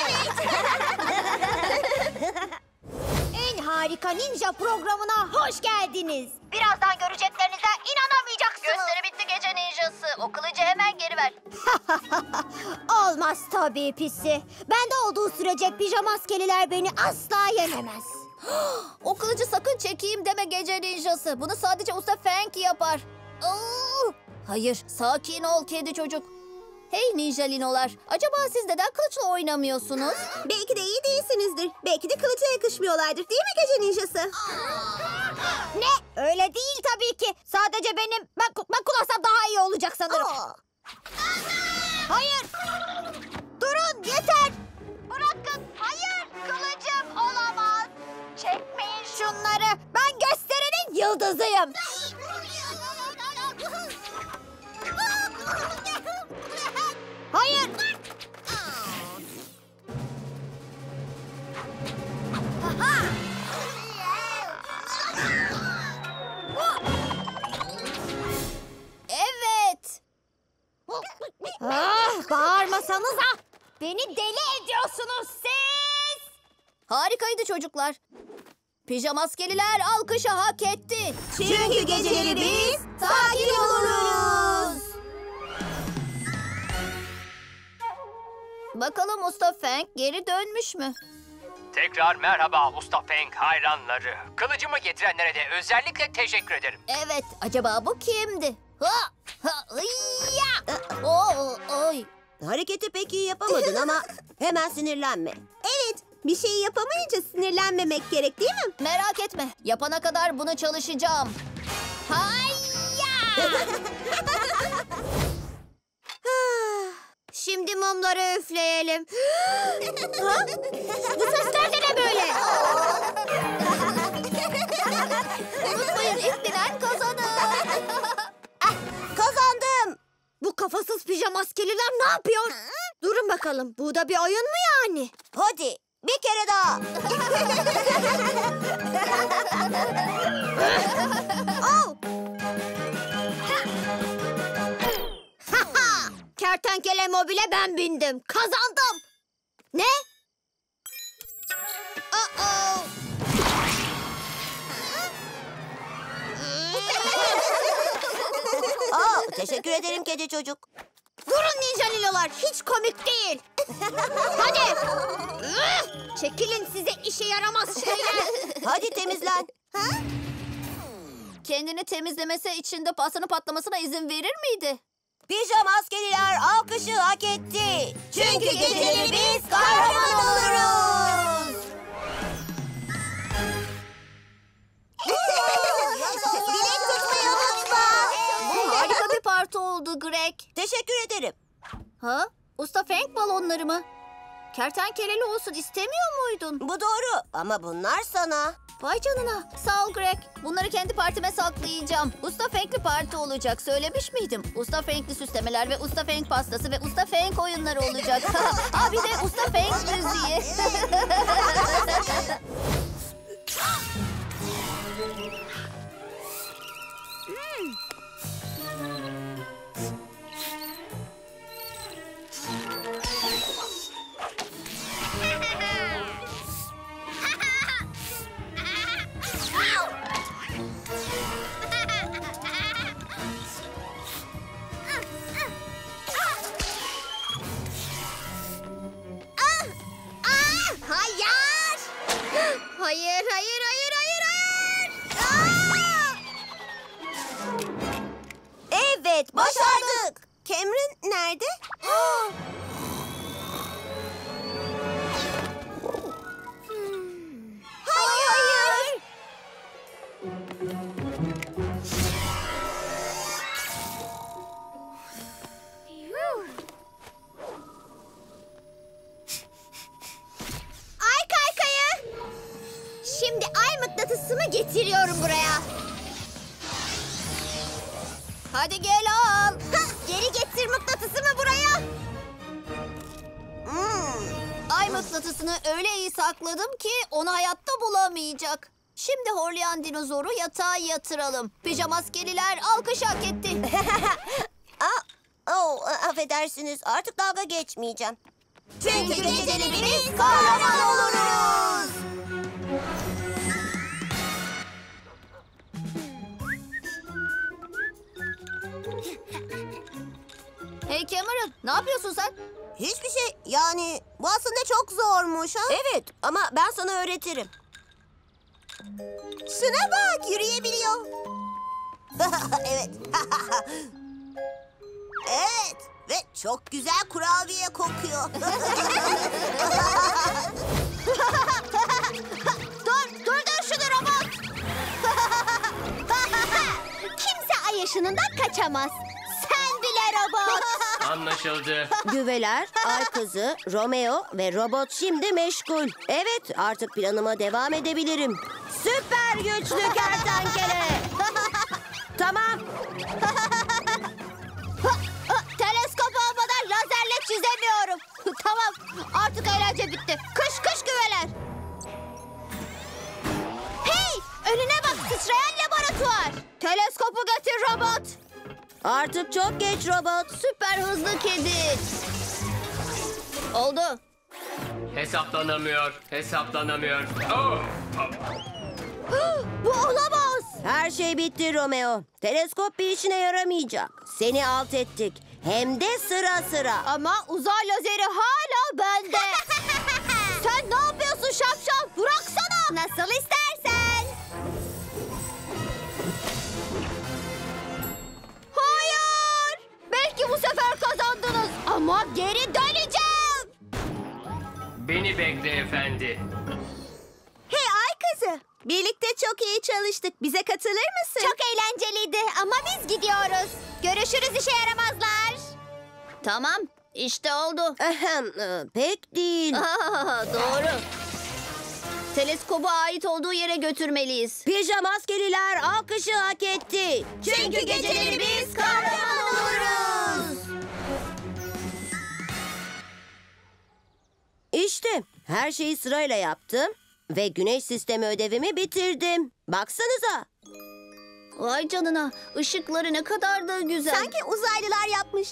En harika ninja programına hoş geldiniz. Birazdan göreceklerinize inanamayacaksınız. Gösteri bitti gece ninjası. O kılıcı hemen geri ver. Olmaz tabii pisi. Bende olduğu sürece pijamaskeliler beni asla yenemez. O kılıcı sakın çekeyim deme gece ninjası. Bunu sadece Usta Frank yapar. Hayır, sakin ol kedi çocuk. Hey ninjalinolar, acaba siz neden kılıçla oynamıyorsunuz? Belki de iyi değilsinizdir. Belki de kılıca yakışmıyorlardır değil mi gece ninjası? Ne? Öyle değil tabii ki. Sadece ben kullansam daha iyi olacak sanırım. Hayır. Durun yeter. Bırakın. Hayır. Kılıcım olamaz. Çekmeyin şunları. Ben gösterinin yıldızıyım. Hayır. Evet. Bağırmasanıza. Beni deli ediyorsunuz siz. Harikaydı çocuklar. Pijamaskeliler alkışı hak etti. Çünkü geceleri biz sakin oluruz. Bakalım Usta Frank geri dönmüş mü? Tekrar merhaba Usta Feng hayranları. Kılıcımı getirenlere de özellikle teşekkür ederim. Evet, acaba bu kimdi? Ha, ha, ya. Oy. Hareketi pek iyi yapamadın ama hemen sinirlenme. Evet, bir şeyi yapamayınca sinirlenmemek gerek değil mi? Merak etme, yapana kadar bunu çalışacağım. Hayya! Şimdi mumları üfleyelim. Ha? Bu sesler de ne böyle? Unutmayın, ilk bilen kazanır. Kazandım. Bu kafasız pijamaskeliler ne yapıyor? Durun bakalım, bu da bir oyun mu yani? Hadi bir kere daha. Oh! Kertenkele mobile ben bindim. Kazandım. Ne? Uh-oh. Teşekkür ederim kedi çocuk. Durun ninjalilolar, hiç komik değil. Hadi. Çekilin size işe yaramaz şeyler. Hadi temizlen. Kendini temizlemesi için de pastanın patlamasına izin verir miydi? Pijamaskeliler alkışı hak etti. Çünkü geceleri biz kahraman oluruz. Dilek tutmayı unutma. Bu harika bir parti oldu Greg. Teşekkür ederim. Ha? Usta Frank balonları mı? Kertenkeleli olsun istemiyor muydun? Bu doğru ama bunlar sana. Vay canına. Sağ ol Greg. Bunları kendi partime saklayacağım. Usta Frank'li parti olacak. Söylemiş miydim? Usta Frank'li süslemeler ve Usta Frank pastası ve Usta Frank oyunları olacak. Bir de Usta Frank müziği. Hayır. Hayır, hayır, hayır, hayır, hayır. Evet, başardık. Cameron nerede? Hayır. Mıknatısımı getiriyorum buraya. Hadi gel al. Geri getir mıknatısımı buraya. Ay mıknatısını öyle iyi sakladım ki onu hayatta bulamayacak. Şimdi horlayan dinozoru yatağa yatıralım. Pijamaskeliler alkış hak etti. Affedersiniz, artık dalga geçmeyeceğim. Çünkü geceleri biz kahraman oluruz. Hey Cameron, ne yapıyorsun sen? Hiçbir şey, yani bu aslında çok zormuş ha? Evet, ama ben sana öğretirim. Şuna bak, yürüyebiliyor. Evet. Evet, ve çok güzel kurabiye kokuyor. Dur şunu robot. Kimse ay ışınından kaçamaz. Sen bile robot. Anlaşıldı. Güveler, Ay Kızı, Romeo ve robot şimdi meşgul. Evet, artık planıma devam edebilirim. Süper güçlü kertenkele. Tamam. Teleskop olmadan lazerle çizemiyorum. Tamam, artık eğlence bitti. Kış güveler. Hey, önüne bak, sıçrayan laboratuvar. Teleskopu getir robot. Artık çok geç robot. Süper hızlı kedi. Oldu. Hesaplanamıyor. Oh! Bu olamaz. Her şey bitti Romeo. Teleskop bir işine yaramayacak. Seni alt ettik. Hem de sıra sıra. Ama uzay lazeri hala bende. Sen ne yapıyorsun şapşal? Bıraksana. Nasıl istersen. Hayır. Belki bu sefer kazandınız. Ama geri döneceğim. Beni bekle efendi. Hey ay kızı. Birlikte çok iyi çalıştık. Bize katılır mısın? Çok eğlenceliydi ama biz gidiyoruz. Görüşürüz işe yaramazlar. Tamam, işte oldu. Pek değil. Doğru. Teleskobu ait olduğu yere götürmeliyiz. Pijamaskeliler alkışı hak etti. Çünkü geceleri biz kahraman oluruz. İşte her şeyi sırayla yaptım ve güneş sistemi ödevimi bitirdim. Baksanıza. Vay canına, ışıkları ne kadar da güzel. Sanki uzaylılar yapmış.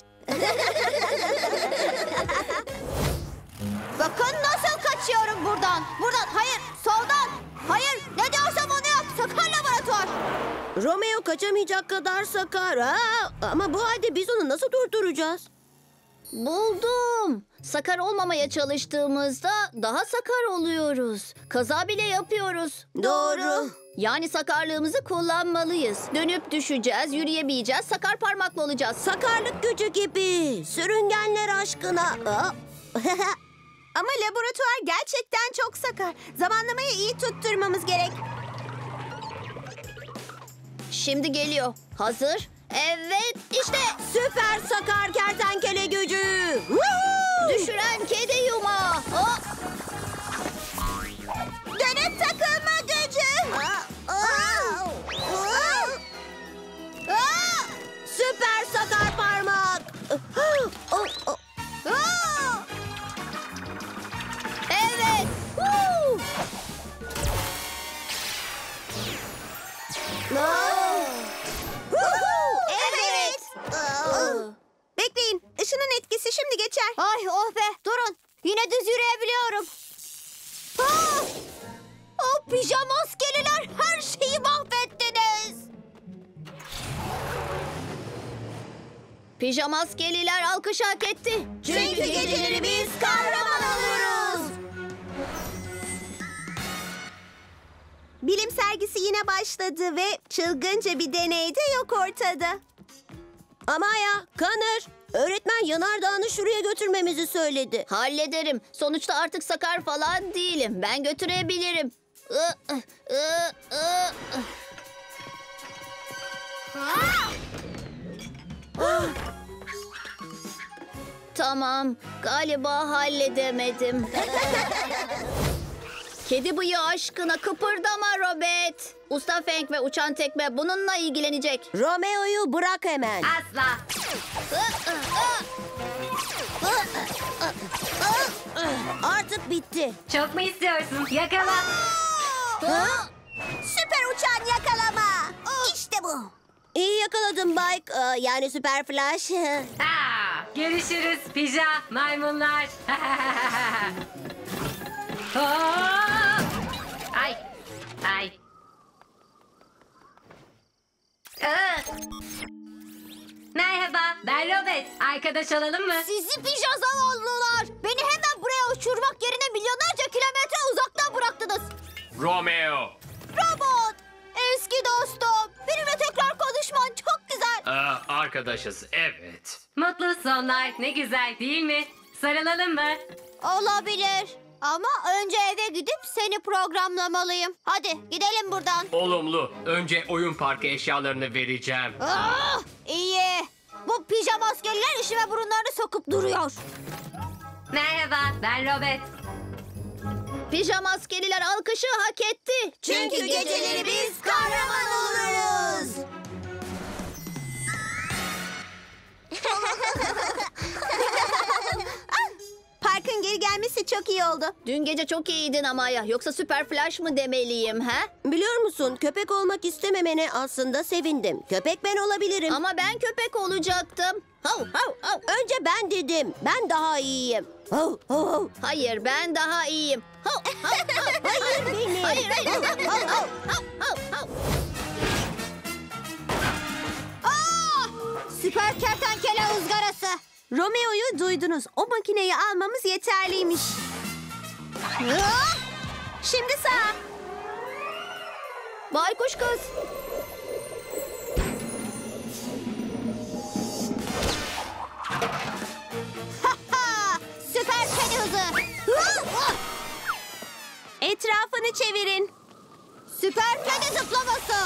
Bakın nasıl kaçıyorum buradan. Buradan, hayır, soldan. Hayır, ne diyorsam onu yap. Sakar laboratuvar. Romeo kaçamayacak kadar sakar. Ama bu halde biz onu nasıl durduracağız? Buldum. Sakar olmamaya çalıştığımızda daha sakar oluyoruz. Kaza bile yapıyoruz. Doğru. Yani sakarlığımızı kullanmalıyız. Dönüp düşeceğiz, yürüyemeyeceğiz, sakar parmaklı olacağız. Sakarlık gücü gibi. Sürüngenler aşkına. Ama laboratuvar gerçekten çok sakar. Zamanlamayı iyi tutturmamız gerek. Şimdi geliyor. Hazır? Evet, işte. Süper sakar kertenkele gücü. Düşüren kedi yumağı. Hop. Dönüp takılma gücü. Süper sakar parmak. Evet. Woo! Evet. Bekleyin. Işının etkisi şimdi geçer. Ay oh be, durun. Yine düz yürüyebiliyorum. Ah! O pijamaskeliler her şeyi mahvettiniz. Pijamaskeliler alkış hak etti. Çünkü geceleri biz kahraman oluruz. Bilim sergisi yine başladı ve çılgınca bir deney de yok ortada. Ama ya Kanır, öğretmen yanardağını şuraya götürmemizi söyledi. Hallederim. Sonuçta artık sakar falan değilim. Ben götürebilirim. Tamam. Galiba halledemedim. Kedi bıyığı aşkına kıpırdama Robert. Usta Feng ve uçan tekme bununla ilgilenecek. Romeo'yu bırak hemen. Asla. Artık bitti. Çok mu istiyorsun? Yakala. Süper uçan yakalama. İşte bu. İyi yakaladın Mike. Yani Süper Flash. Görüşürüz pija maymunlar. Ay. Ay. Merhaba, ben Robert. Arkadaş olalım mı? Sizi pija zavallılar. Beni hemen buraya uçurmak yerine milyonlarca kilometre uzakta bıraktınız. Romeo. Robot. Eski dostum. Benimle tekrar konuşman çok güzel. Arkadaşız, evet. Mutlu sonlar. Ne güzel değil mi? Sarılalım mı? Olabilir. Ama önce eve gidip seni programlamalıyım. Hadi gidelim buradan. Olumlu. Önce oyun parkı eşyalarını vereceğim. İyi. Bu pijama askerler işime burunlarını sokup duruyor. Merhaba, ben Robert. Pijama askeriler alkışı hak etti. Çünkü geceleri biz kahraman oluruz. Parkın geri gelmesi çok iyi oldu. Dün gece çok iyiydin Amaya. Yoksa Süper Flash mı demeliyim ha? Biliyor musun, köpek olmak istememene aslında sevindim. Köpek ben olabilirim. Ama ben köpek olacaktım. Hav, hav, hav. Önce ben dedim. Ben daha iyiyim. Hav, hav, hav. Hayır, ben daha iyiyim. Hav, hav, hav. Hayır benim. Hayır, hayır. Hav, hav, hav. Hav, hav, hav. Aa! Süper kertenkele ızgarası. Romeo'yu duydunuz. O makineyi almamız yeterliymiş. Şimdi sağ. Baykuş kız. Süper kedi hızı. Etrafını çevirin. Süper kedi zıplaması.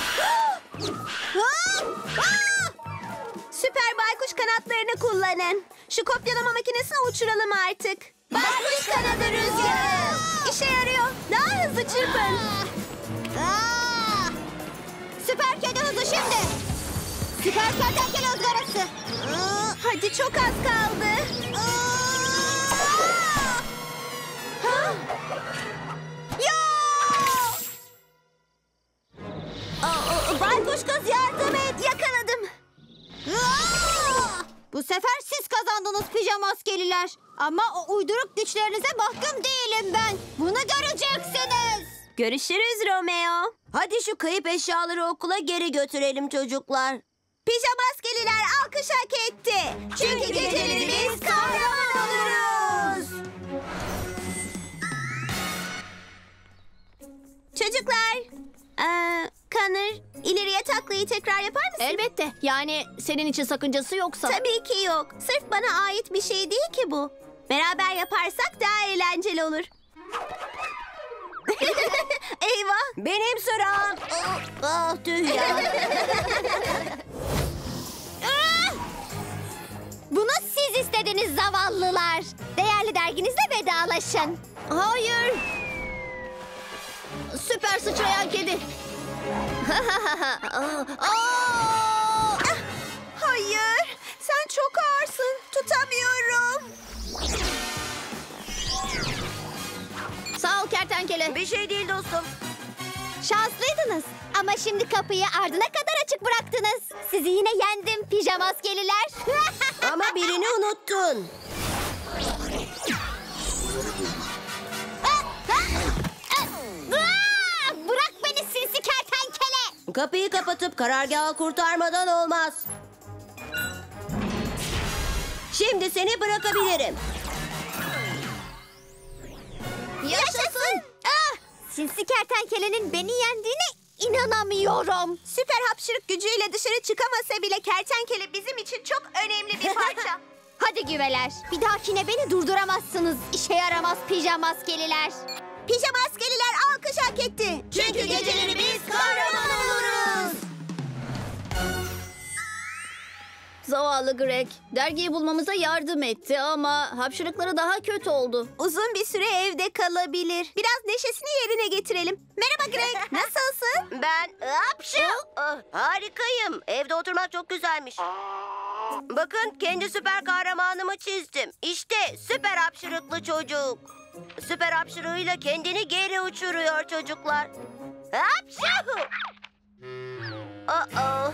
Süper baykuş kanatlarını kullanın. Şu kopyalama makinesini uçuralım artık. Baykuş kanadı rüzgarı. İşe yarıyor. Daha hızlı çırpın. Süper kedi hızı şimdi. Süper kertenkele ızgarası. Hadi çok az kaldı. Ha? Baykuş kız yardım et. Yakaladım. Bu sefer siz kazandınız pijama askeriler. Ama o uyduruk güçlerinize mahkum değilim ben. Bunu göreceksiniz. Görüşürüz Romeo. Hadi şu kayıp eşyaları okula geri götürelim çocuklar. Pijama askeriler alkış hak etti. Çünkü geceleri biz kahraman oluruz. Çocuklar. Connor, ileriye taklayı tekrar yapar mısın? Elbette. Yani senin için sakıncası yoksa. Tabii ki yok. Sırf bana ait bir şey değil ki bu. Beraber yaparsak daha eğlenceli olur. Eyvah. Benim sıram. Tüh ya. Bunu siz istediniz zavallılar. Değerli derginizle vedalaşın. Hayır. Süper sıçrayan kedi. Hayır. Sen çok ağırsın. Tutamıyorum. Sağ ol kertenkele. Bir şey değil dostum. Şanslıydınız. Ama şimdi kapıyı ardına kadar açık bıraktınız. Sizi yine yendim pijama askeriler. Ama birini unuttun. Bırak beni sinsi kertenkele. Kapıyı kapatıp karargahı kurtarmadan olmaz. Şimdi seni bırakabilirim. Yaşasın. Sinsi kertenkelenin beni yendiğine inanamıyorum. Süper hapşırık gücüyle dışarı çıkamasa bile kertenkele bizim için çok önemli bir parça. Hadi güveler. Bir dahakine beni durduramazsınız. İşe yaramaz pijama askeriler. Pijama askeriler alkış hak etti. Çünkü geceleri biz kahraman oluruz. Zavallı Greg. Dergiyi bulmamıza yardım etti ama hapşırıkları daha kötü oldu. Uzun bir süre evde kalabilir. Biraz neşesini yerine getirelim. Merhaba Greg, nasılsın? Ben hapşu. Harikayım. Evde oturmak çok güzelmiş. Bakın kendi süper kahramanımı çizdim. İşte süper hapşırıklı çocuk. Süper hapşırığıyla kendini geri uçuruyor çocuklar. Hapşu! Uh-oh.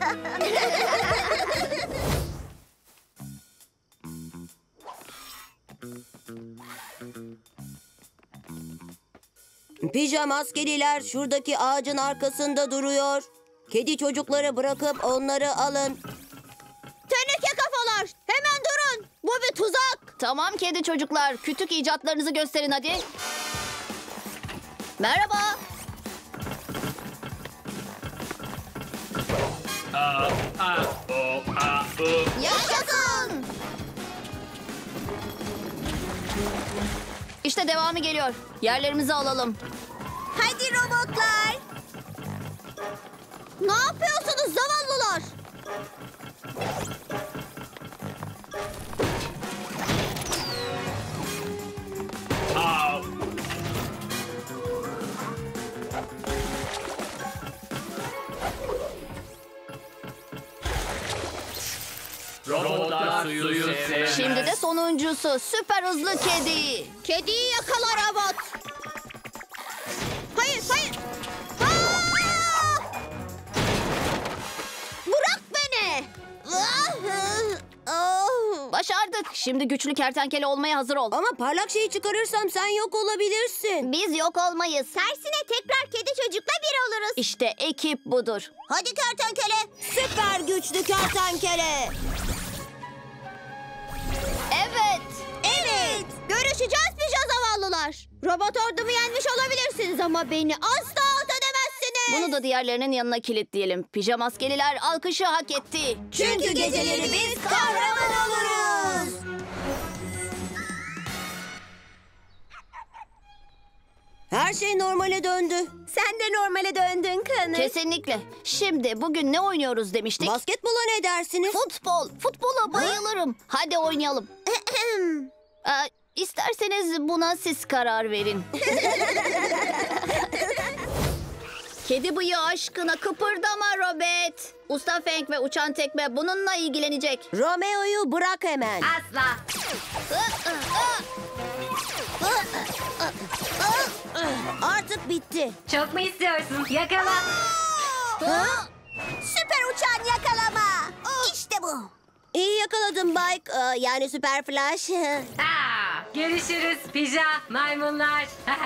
Pijama askeriler şuradaki ağacın arkasında duruyor. Kedi çocukları bırakıp onları alın. Teneke kafalar! Hemen durun! Bu bir tuzak! Tamam kedi çocuklar. Kütük icatlarınızı gösterin hadi. Merhaba. Yaşasın! İşte devamı geliyor. Yerlerimizi alalım. Hadi robotlar. Ne yapıyorsunuz zavallılar? Robotlar suyu sevmez. Şimdi de sonuncusu. Süper hızlı kedi. Kediyi yakala robot. Hayır, hayır. Bırak beni. Başardık. Şimdi güçlü kertenkele olmaya hazır ol. Ama parlak şeyi çıkarırsam sen yok olabilirsin. Biz yok olmayız. Tersine tekrar kedi çocukla bir oluruz. İşte ekip budur. Hadi kertenkele. Süper güçlü kertenkele. Evet. Evet. Görüşeceğiz pija zavallılar. Robot ordumu yenmiş olabilirsiniz ama beni asla alt edemezsiniz. Bunu da diğerlerinin yanına kilitleyelim. Pijamaskeliler alkışı hak etti. Çünkü geceleri biz kahraman oluruz. Her şey normale döndü. Sen de normale döndün kanı. Kesinlikle. Şimdi bugün ne oynuyoruz demiştik? Basketbola ne dersiniz? Futbol. Futbola bayılırım. Hadi oynayalım. İsterseniz buna siz karar verin. Kedi bıyığı aşkına kıpırdama Robert. Usta Feng ve uçan tekme bununla ilgilenecek. Romeo'yu bırak hemen. Asla. Artık bitti. Çok mu istiyorsun? Yakala. Süper uçan yakalama. İşte bu. İyi yakaladın Bike. Yani Süper Flash. Görüşürüz pija maymunlar.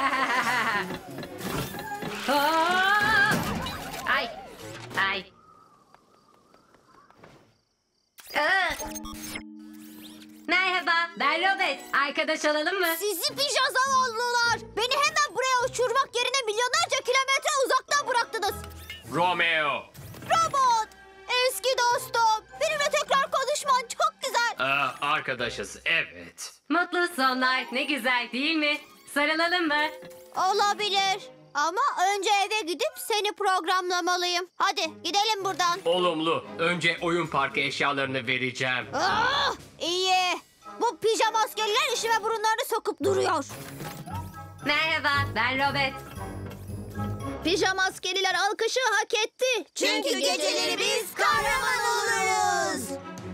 Ay. Ay. Merhaba, ben Robert. Arkadaş olalım mı? Sizi pija zavallılar. Beni hemen buraya uçurmak yerine milyonlarca kilometre uzakta bıraktınız. Romeo. Robot. Eski dostum. Benimle tekrar konuşman çok güzel. Arkadaşız, evet. Mutlu sonlar. Ne güzel değil mi? Sarılalım mı? Olabilir. Ama önce eve gidip seni programlamalıyım. Hadi gidelim buradan. Olumlu. Önce oyun parkı eşyalarını vereceğim. İyi. Bu pijama askerler işime burunlarını sokup duruyor. Merhaba, ben Robert. Pijama askeriler alkışı hak etti. Çünkü geceleri biz kahraman oluruz.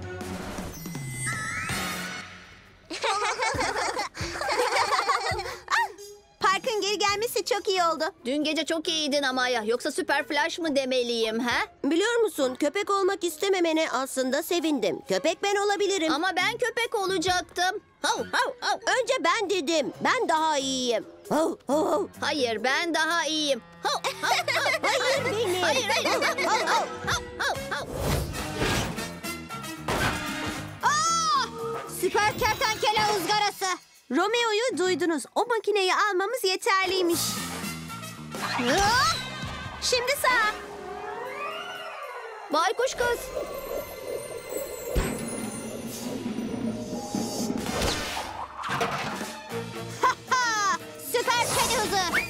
Parkın geri gelmesi çok iyi oldu. Dün gece çok iyiydin Amaya. Yoksa süper flash mı demeliyim ha? Biliyor musun köpek olmak istememene aslında sevindim. Köpek ben olabilirim. Ama ben köpek olacaktım. Hav, hav, hav. Önce ben dedim. Ben daha iyiyim. Hav, hav, hav. Hayır ben daha iyiyim. Hav, hav, hav. Hayır benim. Hayır, hayır. Hav, hav, hav, hav, hav. Süper kertenkele ızgarası. Romeo'yu duydunuz. O makineyi almamız yeterliymiş. Şimdi sağ. Baykuş kız. Süper kedi hızı.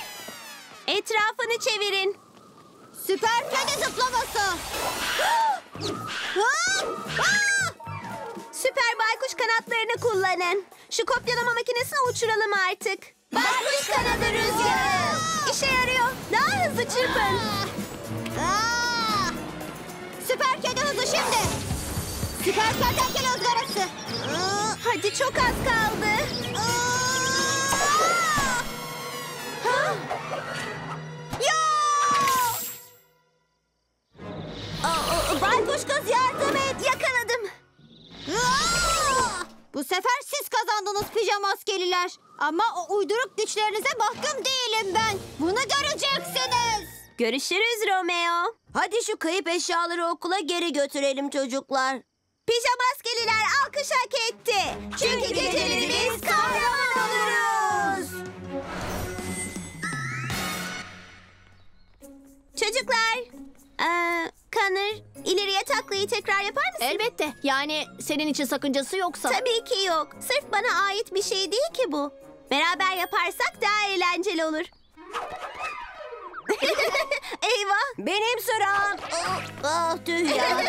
Etrafını çevirin. Süper kedi zıplaması. Süper baykuş kanatlarını kullanın. Şu kopyalama makinesini uçuralım artık. Baykuş kanadı rüzgarı. İşe yarıyor. Daha hızlı çırpın. Süper kedi hızı şimdi. Süper kertenkele ızgarası. Hadi çok az kaldı. Baykuş kız yardım et. Yakaladım. Bu sefer siz kazandınız pijamaskeliler. Ama o uyduruk güçlerinize mahkum değilim ben. Bunu göreceksiniz. Görüşürüz Romeo. Hadi şu kayıp eşyaları okula geri götürelim çocuklar. Pijamaskeliler alkış hak etti. Çünkü geceleri biz kahraman oluruz. Çocuklar, Connor, ileriye taklayı tekrar yapar mısın? Elbette. Yani senin için sakıncası yoksa. Tabii ki yok. Sırf bana ait bir şey değil ki bu. Beraber yaparsak daha eğlenceli olur. Eyvah. Benim sıram. Tüh ya.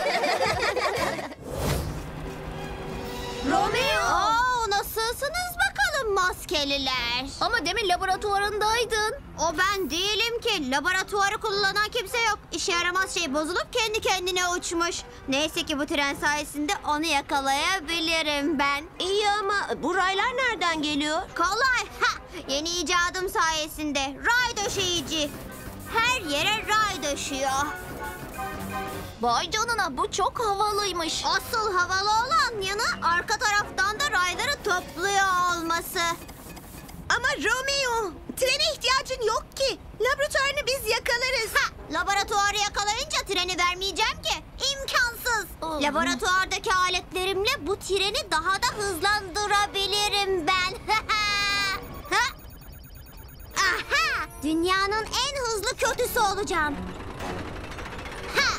Romeo, nasılsınız bakalım maskeliler? Ama demin laboratuvarındaydın. O ben değilim ki. Laboratuvarı kullanan kimse yok. İşe yaramaz şey bozulup kendi kendine uçmuş. Neyse ki bu tren sayesinde onu yakalayabilirim ben. İyi ama bu raylar nereden geliyor? Kolay. Ha, yeni icadım sayesinde. Ray döşeyici. Her yere ray döşüyor. Vay canına, bu çok havalıymış. Asıl havalı olan yanı arka taraftan da rayları topluyor olması. Ama Romeo, trene ihtiyacın yok ki. Laboratuvarını biz yakalarız. Ha, laboratuvarı yakalayınca treni vermeyeceğim ki. İmkansız. Laboratuvardaki aletlerimle bu treni daha da hızlandırabilirim ben. Ha? Aha! Dünyanın en hızlı kötüsü olacağım. Ha!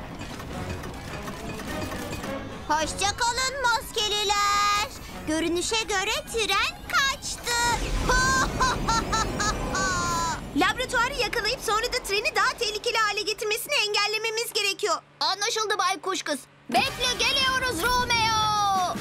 Hoşça kalın maskeliler. Görünüşe göre tren kaçtı. Laboratuvarı yakalayıp sonra da treni daha tehlikeli hale getirmesini engellememiz gerekiyor. Anlaşıldı baykuş kız. Bekle, geliyoruz Romeo.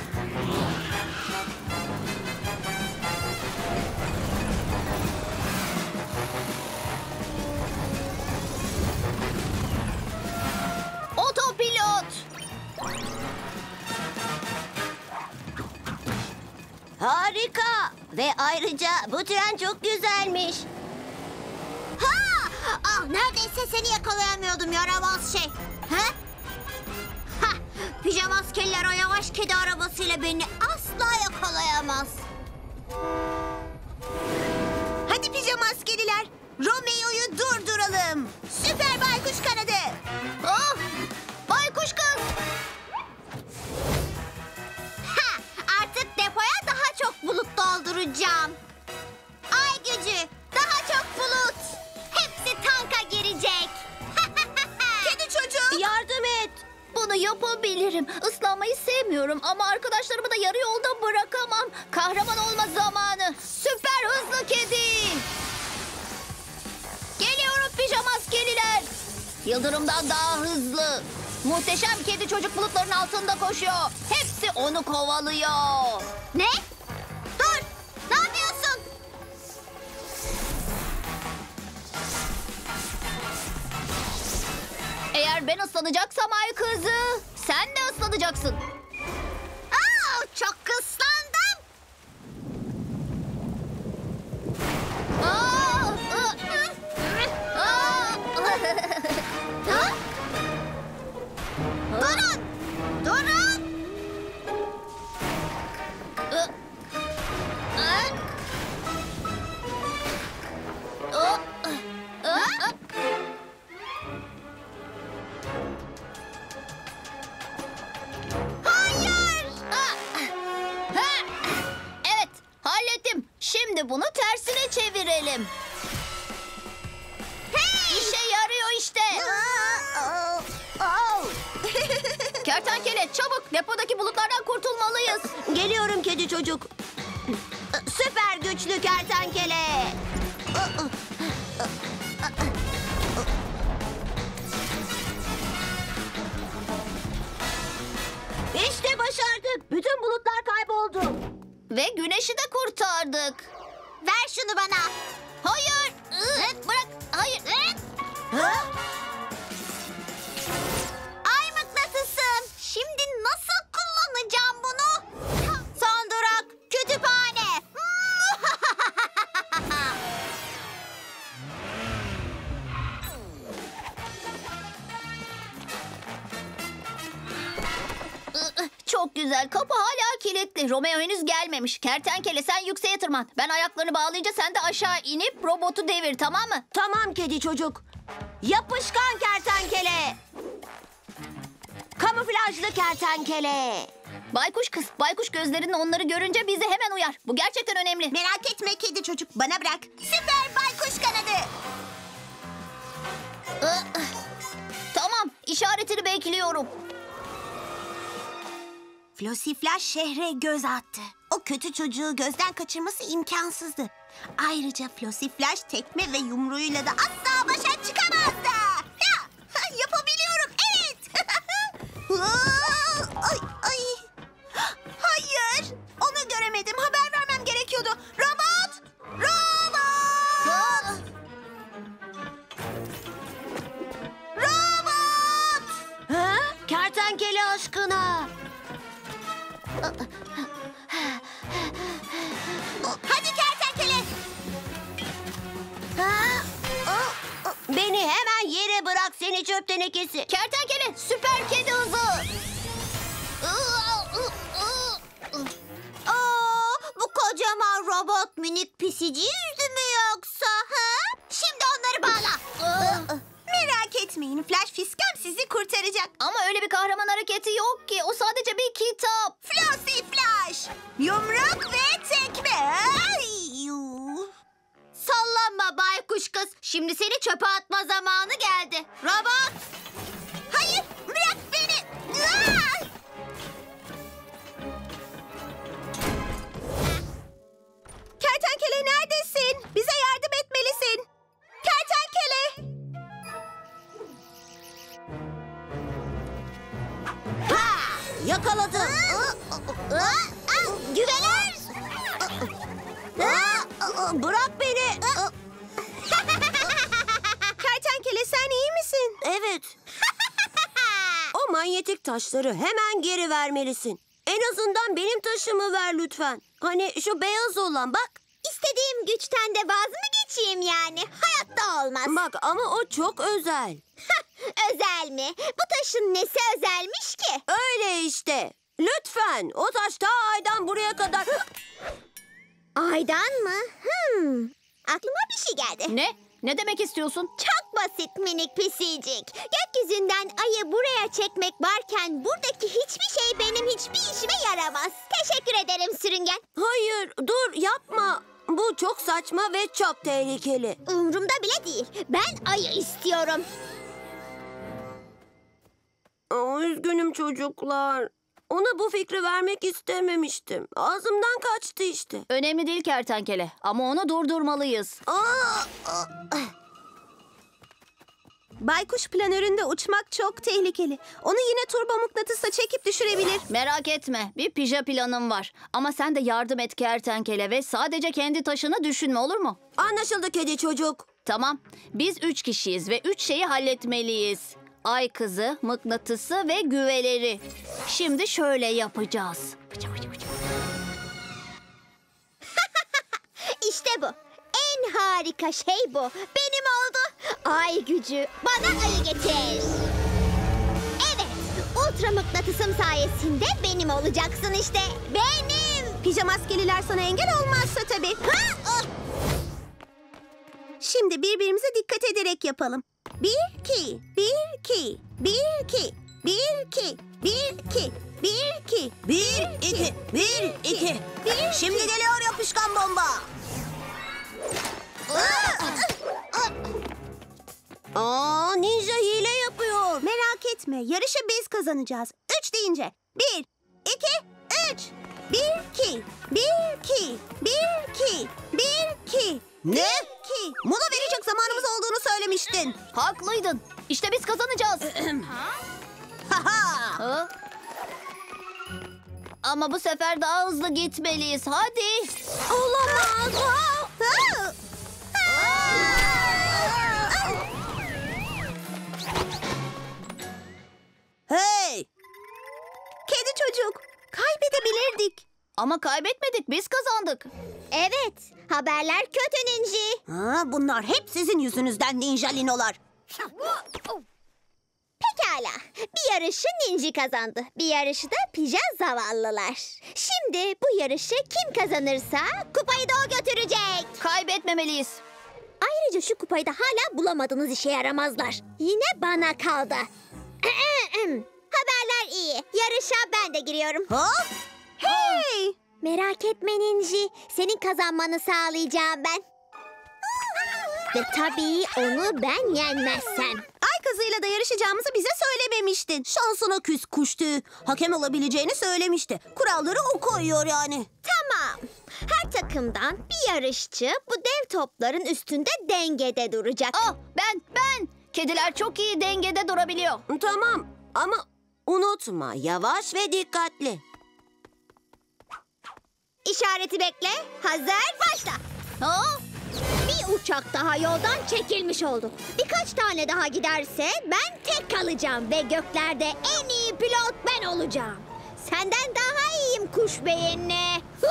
Otopilot. Harika. Ve ayrıca bu tren çok güzelmiş. Ha! Ah, neredeyse seni yakalayamıyordum yaramaz şey. Ha? Ha! Pijamaskeliler o yavaş kedi arabasıyla beni asla yakalayamaz. Hadi pijamaskeliler, Romeo'yu durduralım. Süper baykuş kanadı. Ah, baykuş kız. Ha! Artık depoya daha çok bulut dolduracağım. Ay gücü, daha çok bulut. Hepsi tanka girecek. Kedi çocuk. Yardım et. Bunu yapabilirim. Islanmayı sevmiyorum ama arkadaşlarımı da yarı yolda bırakamam. Kahraman olma zamanı. Süper hızlı kedi. Geliyorum pijamaskeliler. Yıldırımdan daha hızlı. Muhteşem kedi çocuk bulutların altında koşuyor. Hepsi onu kovalıyor. Ne? Dur! Ne yapıyorsun? Eğer ben ıslanacaksam ay kızı, sen de ıslanacaksın. Aa, çok ıslandım. Aa! Durun! Durun! Hayır! Evet, hallettim. Şimdi bunu tersine çevirelim. İşe yarıyor işte. Kertenkele, çabuk depodaki bulutlardan kurtulmalıyız. Geliyorum kedi çocuk. Süper güçlü kertenkele. Ve güneşi de kurtardık. Ver şunu bana. Hayır. Bırak. Hayır. Ay mıknatısım. Şimdi nasıl kullanacağım bunu? Son durak kütüphane. Çok güzel. Kapı hala kilitli. Romeo henüz gelmemiş. Kertenkele sen yükseğe tırman. Ben ayaklarını bağlayınca sen de aşağı inip robotu devir, tamam mı? Tamam kedi çocuk. Yapışkan kertenkele. Kamuflajlı kertenkele. Baykuş kız, baykuş gözlerinin onları görünce bizi hemen uyar. Bu gerçekten önemli. Merak etme kedi çocuk, bana bırak. Süper baykuş kanadı. Tamam, işaretini bekliyorum. Flossy Flash şehre göz attı. O kötü çocuğu gözden kaçırması imkansızdı. Ayrıca Flossy Flash tekme ve yumruğuyla da asla başa çıkamazdı. Ya, yapabiliyorum, evet. Ay, ay. Hayır, onu göremedim. Haber vermem gerekiyordu. Robot! Robot! Robot! Ha? Kertenkele aşkına. Hadi kertenkele. Beni hemen yere bırak seni çöp tenekesi. Kertenkele, süper kedi hızı. Bu kocaman robot minik pisici yüzü mü yoksa? Ha? Şimdi onları bağla. Merak etmeyin, Flash Fiskam sizi kurtaracak. Ama öyle bir kahraman hareketi yok ki. O sadece bir kitap. Flossy Flash! Yumruk ve tekme. Ay, yuh. Sallanma baykuş kız. Şimdi seni çöpe atma zamanı geldi. Robot! Hayır, bırak beni. Ah! Kertenkele neredesin? Bize yardım etmelisin. Kertenkele! Yakaladım. Güveler! Bırak beni. Kertenkele sen iyi misin? Evet. O manyetik taşları hemen geri vermelisin. En azından benim taşımı ver lütfen. Hani şu beyaz olan bak. İstediğim güçten de vaz mı geçeyim yani? Hayatta olmaz. Bak ama o çok özel. Özel mi? Bu taşın nesi özelmiş ki? Öyle işte. Lütfen. O taş ta aydan buraya kadar. Aydan mı? Aklıma bir şey geldi. Ne? Ne demek istiyorsun? Çok basit minik pisicik. Gökyüzünden ayı buraya çekmek varken buradaki hiçbir şey benim hiçbir işime yaramaz. Teşekkür ederim sürüngen. Hayır dur yapma. Bu çok saçma ve çok tehlikeli. Umrumda bile değil. Ben ayı istiyorum. Üzgünüm çocuklar. Ona bu fikri vermek istememiştim. Ağzımdan kaçtı işte. Önemli değil kertenkele. Ama onu durdurmalıyız. Baykuş planöründe uçmak çok tehlikeli. Onu yine turbo mıknatısla çekip düşürebilir. Merak etme. Bir pija planım var. Ama sen de yardım et kertenkele ve sadece kendi taşını düşünme, olur mu? Anlaşıldı kedi çocuk. Tamam. Biz 3 kişiyiz ve 3 şeyi halletmeliyiz. Ay kızı, mıknatısı ve güveleri. Şimdi şöyle yapacağız. İşte bu. En harika şey bu. Benim oldu. Ay gücü bana ayı getir. Evet. Ultra mıknatısım sayesinde benim olacaksın işte. Benim. Pijamaskeliler sana engel olmazsa tabii. Şimdi birbirimize dikkat ederek yapalım. 1, 2, 1, 2, 1, 2, 1, 2, 1, 2, 1, 2, 1, 2, 1, 2. Şimdi geliyor yapışkan bomba. Ninja hile yapıyor. Merak etme, yarışı biz kazanacağız. 3 deyince. 1, 2, 3. 1, 2, 1, 2, 1, 2, 1, 2. Ne? 2. Mola verecek zamanımız olduğunu söylemiştin. Haklıydın. İşte biz kazanacağız. Haha. Ha? Ama bu sefer daha hızlı gitmeliyiz. Hadi. Olamaz. Hey! Kedi çocuk, kaybedebilirdik. Ama kaybetmedik. Biz kazandık. Evet, haberler kötü Ninji. Bunlar hep sizin yüzünüzden ninjalinolar. Pekala, bir yarışı Ninji kazandı. Bir yarışı da pija zavallılar. Şimdi bu yarışı kim kazanırsa kupayı da o götürecek. Kaybetmemeliyiz. Ayrıca şu kupayı da hala bulamadınız, işe yaramazlar. Yine bana kaldı. Haberler iyi. Yarışa ben de giriyorum. Hey! Merak etme Ninji. Senin kazanmanı sağlayacağım ben. Ve tabii onu ben yenmezsem. Ay kızıyla da yarışacağımızı bize söylememiştin. Şansına küs kuştu. Hakem olabileceğini söylemişti. Kuralları o koyuyor yani. Tamam. Her takımdan bir yarışçı bu dev topların üstünde dengede duracak. Ben. Kediler çok iyi dengede durabiliyor. Tamam ama unutma, yavaş ve dikkatli. İşareti bekle. Hazır, başla. Bir uçak daha yoldan çekilmiş oldu. Birkaç tane daha giderse ben tek kalacağım ve göklerde en iyi pilot ben olacağım. Senden daha iyiyim kuş beyinli.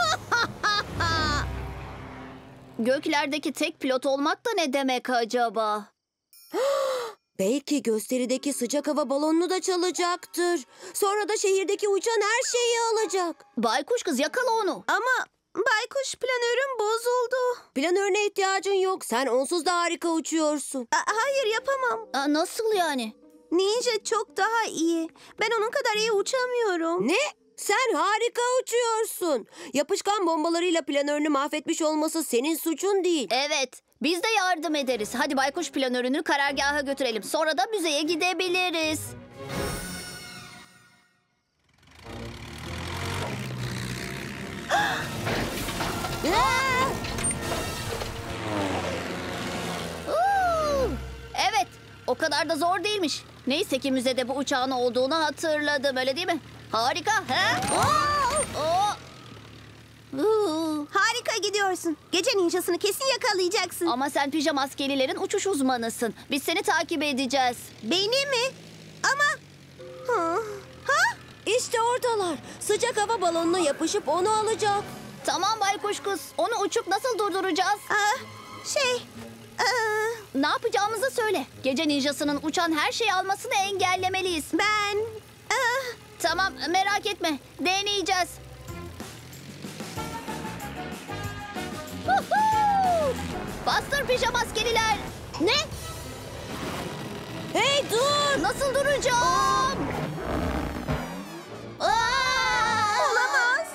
Göklerdeki tek pilot olmak da ne demek acaba? Belki gösterideki sıcak hava balonunu da çalacaktır. Sonra da şehirdeki uçan her şeyi alacak. Baykuş kız, yakala onu. Ama baykuş, planörüm bozuldu. Planörüne ihtiyacın yok. Sen onsuz da harika uçuyorsun. Hayır, yapamam. Nasıl yani? Ninja çok daha iyi. Ben onun kadar iyi uçamıyorum. Ne? Sen harika uçuyorsun. Yapışkan bombalarıyla planörünü mahvetmiş olması senin suçun değil. Evet, biz de yardım ederiz. Hadi baykuş planörünü karargaha götürelim. Sonra da müzeye gidebiliriz. Evet, o kadar da zor değilmiş. Neyse ki müzede bu uçağın olduğunu hatırladım, öyle değil mi? Harika, he? Harika gidiyorsun. Gece ninjasını kesin yakalayacaksın. Ama sen pijama askerilerin uçuş uzmanısın. Biz seni takip edeceğiz. Beni mi? Ama... İşte oradalar. Sıcak hava balonuna yapışıp onu alacak. Tamam baykuş kız. Onu uçup nasıl durduracağız? Ne yapacağımızı söyle. Gece ninjasının uçan her şeyi almasını engellemeliyiz. Tamam, merak etme. Deneyeceğiz. Bastır pijama askeriler. Ne? Hey dur! Nasıl duracağım? Olamaz.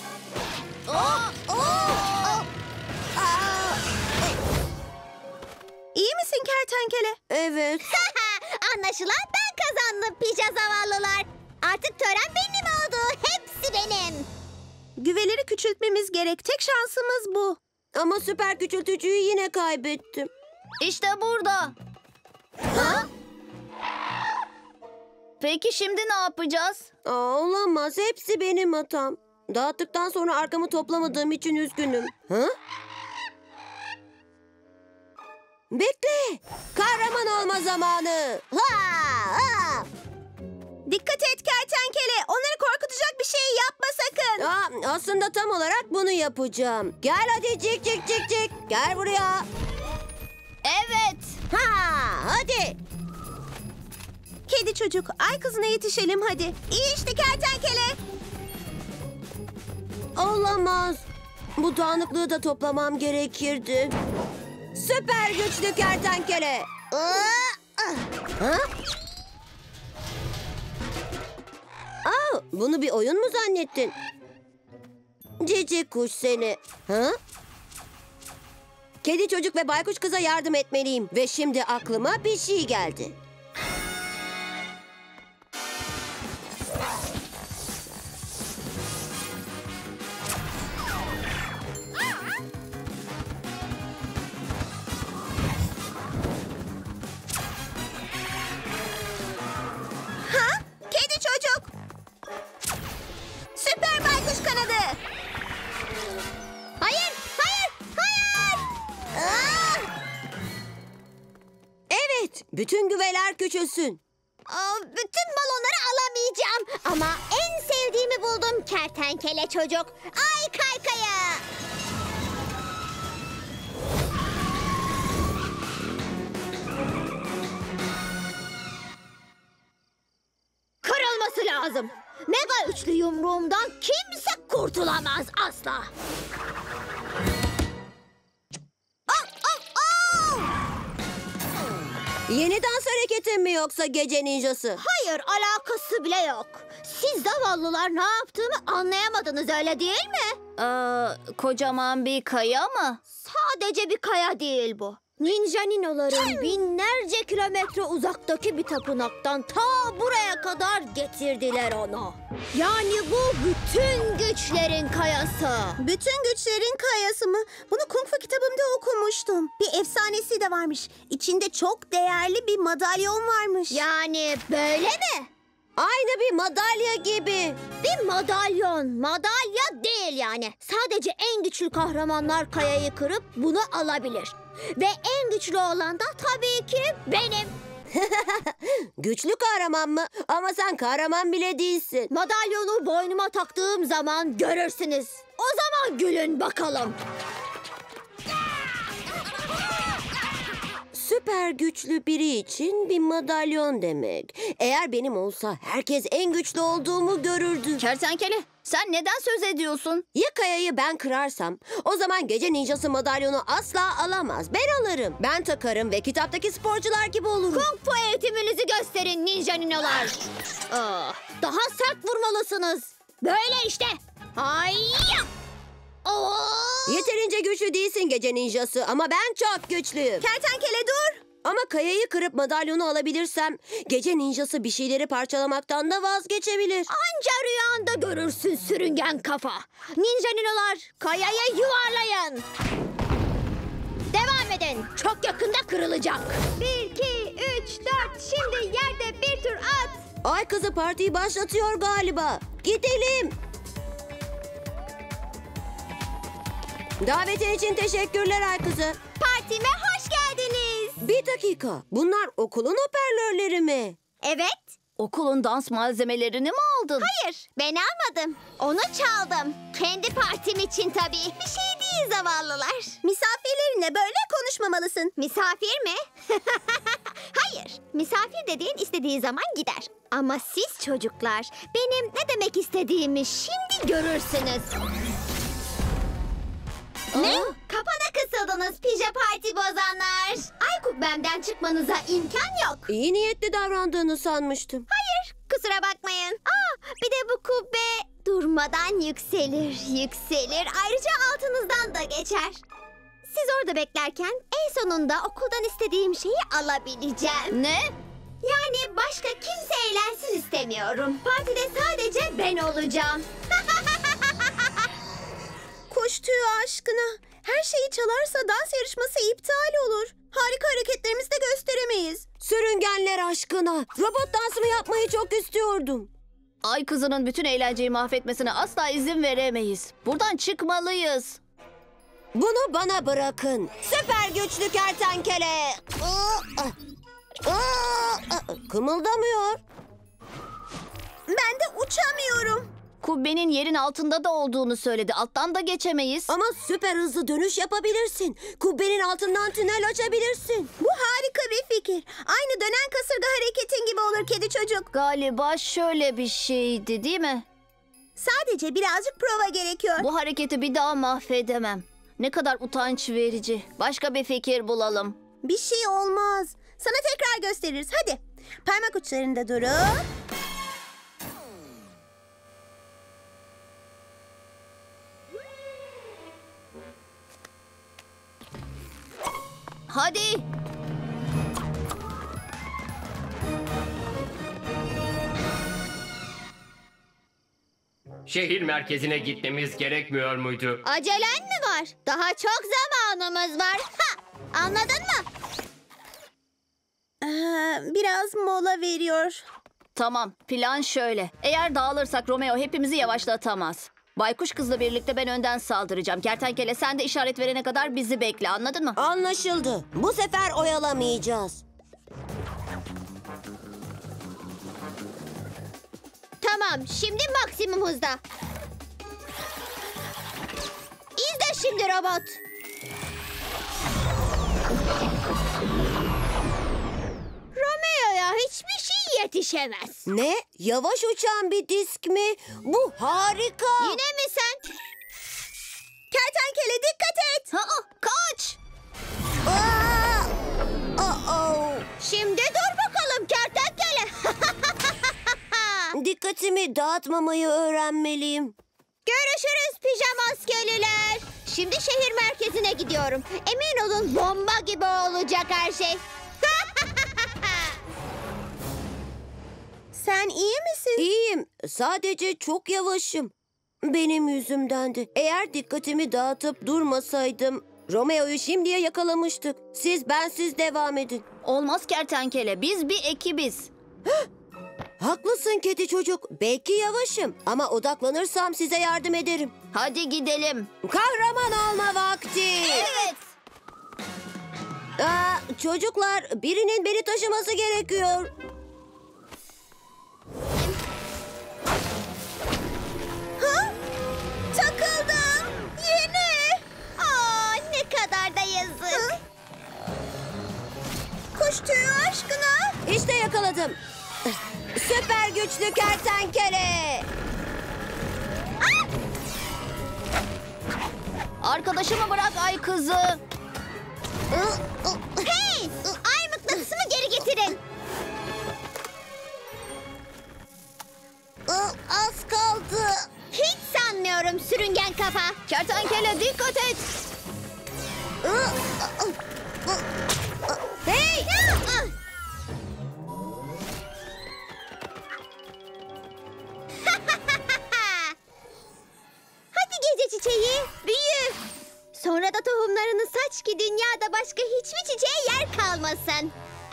İyi misin kertenkele? Evet. Anlaşılan ben kazandım pija zavallılar. Artık tören benim oldu. Hepsi benim. Güveleri küçültmemiz gerek. Tek şansımız bu. Ama süper küçültücüyü yine kaybettim. İşte burada. Peki şimdi ne yapacağız? Olamaz. Hepsi benim hatam. Dağıttıktan sonra arkamı toplamadığım için üzgünüm. Bekle. Kahraman olma zamanı. Dikkat et kertenkele. Onları korkutacak bir şey yapma sakın. Aslında tam olarak bunu yapacağım. Gel hadi cik cik cik cik. Gel buraya. Evet. Hadi. Kedi çocuk, ay kızına yetişelim hadi. İyi işte kertenkele. Olamaz. Bu dağınıklığı da toplamam gerekirdi. Süper güçlü kertenkele. Bunu bir oyun mu zannettin? Cici kuş seni. Kedi çocuk ve baykuş kıza yardım etmeliyim. Ve şimdi aklıma bir şey geldi. Kedi çocuk. Süper Evet, bütün güveler küçülsün. Bütün balonları alamayacağım. Ama en sevdiğimi buldum kertenkele çocuk. Ay kaykaya. Kırılması lazım. Mega üçlü yumruğumdan kimse kurtulamaz asla. Yeni dans hareketin mi yoksa gece ninjası? Hayır, alakası bile yok. Siz zavallılar ne yaptığımı anlayamadınız, öyle değil mi? Kocaman bir kaya mı? Sadece bir kaya değil bu. Ninja ninoların binlerce kilometre uzaktaki bir tapınaktan ta buraya kadar getirdiler onu. Yani bu bütün güçlerin kayası. Bütün güçlerin kayası mı? Bunu Kung Fu kitabımda okumuştum. Bir efsanesi de varmış. İçinde çok değerli bir madalyon varmış. Yani böyle mi? Aynı bir madalya gibi. Bir madalyon. Madalya değil yani. Sadece en güçlü kahramanlar kayayı kırıp bunu alabilir. Ve en güçlü olan da tabii ki benim. Güçlü kahraman mı? Ama sen kahraman bile değilsin. Madalyonu boynuma taktığım zaman görürsünüz. O zaman gülün bakalım. Süper güçlü biri için bir madalyon demek. Eğer benim olsa herkes en güçlü olduğumu görürdü. Kertenkele, sen neden söz ediyorsun? Ya kayayı ben kırarsam? O zaman gece ninjası madalyonu asla alamaz. Ben alırım. Ben takarım ve kitaptaki sporcular gibi olurum. Kung Fu eğitiminizi gösterin ninja ninolar. Daha sert vurmalısınız. Böyle işte. Hayya! Yeterince güçlü değilsin gece ninjası ama ben çok güçlüyüm. Kertenkele dur. Ama kayayı kırıp madalyonu alabilirsem gece ninjası bir şeyleri parçalamaktan da vazgeçebilir. Anca rüyanda görürsün sürüngen kafa. Ninja ninolar kayayı yuvarlayın. Devam edin. Çok yakında kırılacak. 1, 2, 3, 4. Şimdi yerde bir tur at. Ay kızı partiyi başlatıyor galiba. Gidelim. Davetin için teşekkürler Ay kızı. Partime hoş geldiniz. Bir dakika. Bunlar okulun hoparlörleri mi? Evet. Okulun dans malzemelerini mi aldın? Hayır, ben almadım. Onu çaldım. Kendi partim için tabii. Bir şey değil zavallılar. Misafirlerinle böyle konuşmamalısın. Misafir mi? Hayır. Misafir dediğin istediği zaman gider. Ama siz çocuklar benim ne demek istediğimi şimdi görürsünüz. Ne? Kapana kısıldınız pija parti bozanlar. Aykut benden çıkmanıza imkan yok. İyi niyetli davrandığını sanmıştım. Hayır, kusura bakmayın. Bir de bu kubbe durmadan yükselir, yükselir. Ayrıca altınızdan da geçer. Siz orada beklerken en sonunda okuldan istediğim şeyi alabileceğim. Ne? Yani başka kimse eğlensin istemiyorum. Partide sadece ben olacağım. Koş tüyü aşkına. Her şeyi çalarsa dans yarışması iptal olur. Harika hareketlerimizi de gösteremeyiz. Sürüngenler aşkına. Robot dansımı yapmayı çok istiyordum. Ay kızının bütün eğlenceyi mahvetmesine asla izin veremeyiz. Buradan çıkmalıyız. Bunu bana bırakın. Süper güçlü kertenkele. Kımıldamıyor. Ben de uçamıyorum. Kubbenin yerin altında da olduğunu söyledi. Alttan da geçemeyiz. Ama süper hızlı dönüş yapabilirsin. Kubbenin altından tünel açabilirsin. Bu harika bir fikir. Aynı dönen kasırga hareketin gibi olur kedi çocuk. Galiba şöyle bir şeydi, değil mi? Sadece birazcık prova gerekiyor. Bu hareketi bir daha mahvedemem. Ne kadar utanç verici. Başka bir fikir bulalım. Bir şey olmaz. Sana tekrar gösteririz. Hadi. Parmak uçlarında durun. Hadi. Şehir merkezine gitmemiz gerekmiyor muydu? Acelen mi var? Daha çok zamanımız var. Ha! Anladın mı? Biraz mola veriyor. Tamam, plan şöyle. Eğer dağılırsak Romeo hepimizi yavaşlatamaz. Baykuş kızla birlikte ben önden saldıracağım. Kertenkele sen de işaret verene kadar bizi bekle, anladın mı? Anlaşıldı. Bu sefer oyalamayacağız. Tamam, şimdi maksimum hızda. İzle şimdi robot. Romeo'ya hiçbir şey yetişemez. Ne? Yavaş uçan bir disk mi? Bu harika. Yine mi sen? Kertenkele dikkat et. Kaç! Şimdi dur bakalım kertenkele. Dikkatimi dağıtmamayı öğrenmeliyim. Görüşürüz pijama askeriler. Şimdi şehir merkezine gidiyorum. Emin olun bomba gibi olacak her şey. Sen iyi misin? İyiyim. Sadece çok yavaşım. Benim yüzümdendi. Eğer dikkatimi dağıtıp durmasaydım Romeo'yu şimdiye yakalamıştık. Siz bensiz devam edin. Olmaz kertenkele. Biz bir ekibiz. Haklısın kedi çocuk. Belki yavaşım ama odaklanırsam size yardım ederim. Hadi gidelim. Kahraman olma vakti. Evet. Çocuklar, birinin beni taşıması gerekiyor. Takıldım. Yine. Aa, ne kadar da yazık. Kuş tüyü aşkına. İşte yakaladım. Süper güçlü kertenkele. Arkadaşımı bırak ay kızı. Hey! Ay mıknatısımı geri getirin. Az kaldı. Hiç sanmıyorum sürüngen kafa. Kertenkele dikkat et. Hey! Hadi gece çiçeği, büyü. Sonra da tohumlarını saç ki dünyada başka hiçbir çiçeğe yer kalmasın.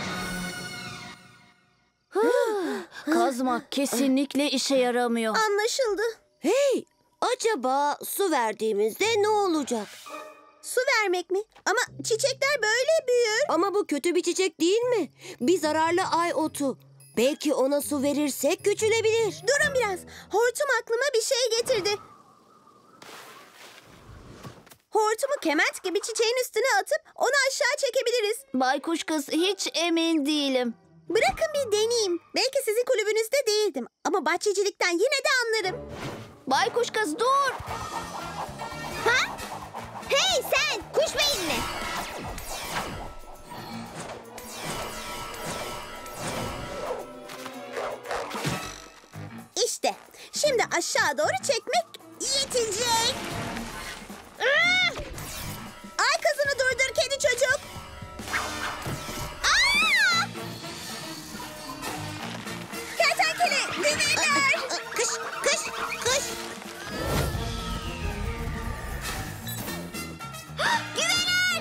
Kazmak kesinlikle işe yaramıyor. Anlaşıldı. Hey, acaba su verdiğimizde ne olacak? Su vermek mi? Ama çiçekler böyle büyür. Ama bu kötü bir çiçek değil mi? Bir zararlı ay otu. Belki ona su verirsek küçülebilir. Durun biraz. Hortum aklıma bir şey getirdi. Hortumu kement gibi çiçeğin üstüne atıp onu aşağı çekebiliriz. Baykuş kız hiç emin değilim. Bırakın bir deneyeyim. Belki sizin kulübünüzde değildim. Ama bahçecilikten yine de anlarım. Baykuş kız dur. Ha? Hey sen! Kuş beyinli! İşte. Şimdi aşağı doğru çekmek yetecek. Ay kızını durdur kedi çocuk. Aa! Kertenkele, güveler. Kış, kış, kış. Güveler.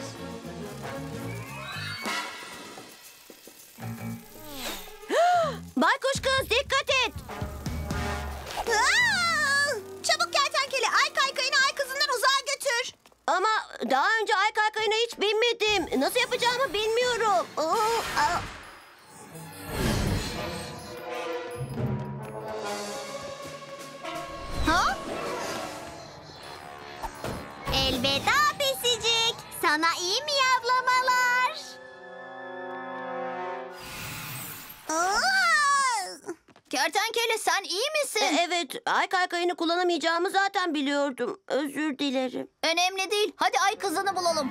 Baykuş kız dikkat et. Çabuk kertenkele, ay kaykayını ay kızından uzağa götür. Ama daha önce ay kaykayına hiç binmedim. Nasıl yapacağımı bilmiyorum. Ha? Elveda pisicik. Sana iyi miyavlamalar. Kertenkele sen iyi misin? Evet, ay kaykayını kullanamayacağımı zaten biliyordum. Özür dilerim. Önemli değil. Hadi ay kızını bulalım.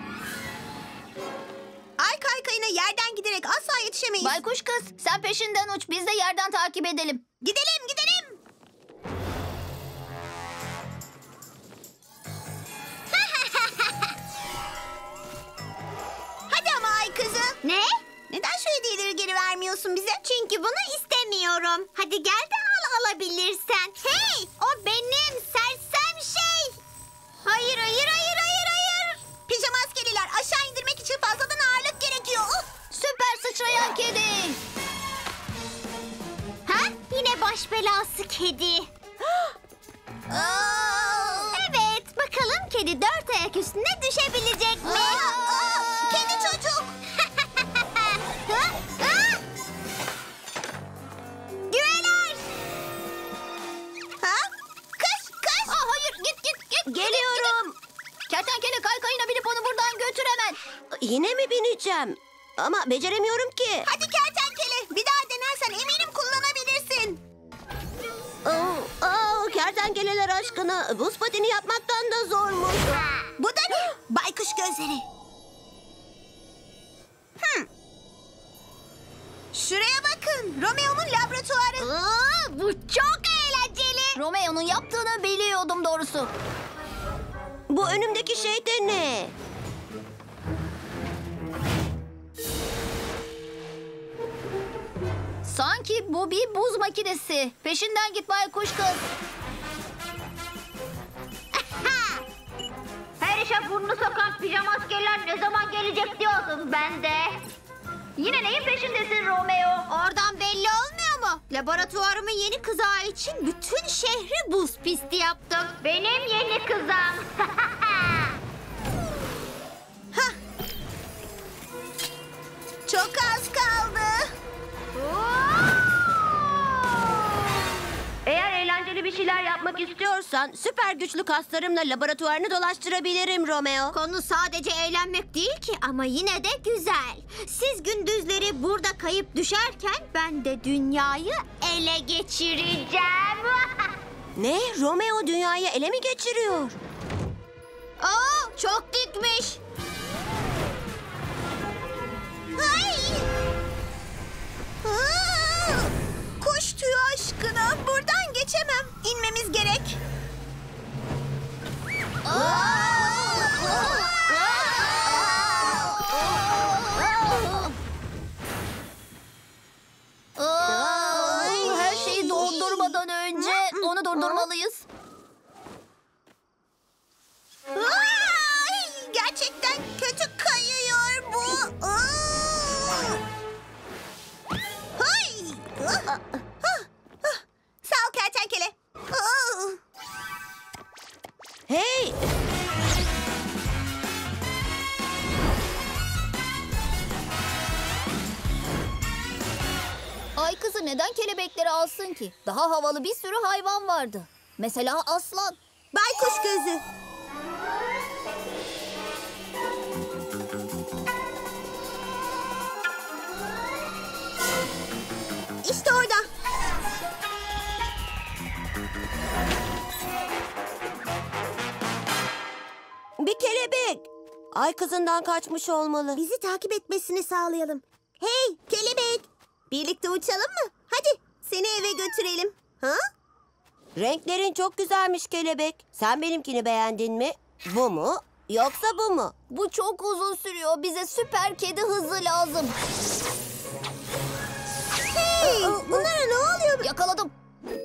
Ay kaykayına yerden giderek asla yetişemeyiz. Baykuş kız sen peşinden uç. Biz de yerden takip edelim. Gidelim, gidelim. Hadi ama ay kızı. Ne? Neden şu hediyeleri geri vermiyorsun bize? Çünkü bunu istemiyorum. Hadi gel de alabilirsen. Hey! O benim sersem şey. Hayır, hayır, hayır, hayır, hayır. Pijama askeriler aşağı indirmek için fazladan ağırlık gerekiyor. Süper sıçrayan kedi. Ha? Yine baş belası kedi. Evet, bakalım kedi 4 ayak üstüne düşebilecek mi? Kedi çocuk. Güveler. deneyeceğim. Ama beceremiyorum ki. Hadi kertenkele, bir daha denersen eminim kullanabilirsin. Kertenkeleler aşkına buz pateni yapmaktan da zormuş. Bu da ne? Baykuş gözleri. Şuraya bakın. Romeo'nun laboratuvarı. Bu çok eğlenceli. Romeo'nun yaptığını biliyordum doğrusu. Bu önümdeki şey de ne? Sanki bu bir buz makinesi. Peşinden git baykuş kız. Her işe burnunu sokan pijama askerler ne zaman gelecek diyordum ben de. Yine neyin peşindesin Romeo? Oradan belli olmuyor mu? Laboratuvarımın yeni kızağı için bütün şehri buz pisti yaptım. Benim yeni kızım. Çok az kaldı. Eğer eğlenceli bir şeyler yapmak istiyorsan süper güçlü kaslarımla laboratuvarını dolaştırabilirim Romeo. Konu sadece eğlenmek değil ki ama yine de güzel. Siz gündüzleri burada kayıp düşerken ben de dünyayı ele geçireceğim. Ne? Romeo dünyayı ele mi geçiriyor? Aa, çok dikmiş. Ay! Aa! Kuş tüyü aşkına buradan geçemem. İnmemiz gerek. Her şeyi dondurmadan önce onu durdurmalıyız. Ay! Gerçekten kötü kayıyor bu. Hay! Sağ ol kertenkele. Hey! Ay kızı neden kelebekleri alsın ki? Daha havalı bir sürü hayvan vardı. Mesela aslan. Baykuş gözü. İşte orada. Bir kelebek. Ay kızından kaçmış olmalı. Bizi takip etmesini sağlayalım. Hey kelebek. Birlikte uçalım mı? Hadi seni eve götürelim. Ha? Renklerin çok güzelmiş kelebek. Sen benimkini beğendin mi? Bu mu? Yoksa bu mu? Bu çok uzun sürüyor. Bize süper kedi hızı lazım. Hey bunlara ne oluyor? Yakaladım.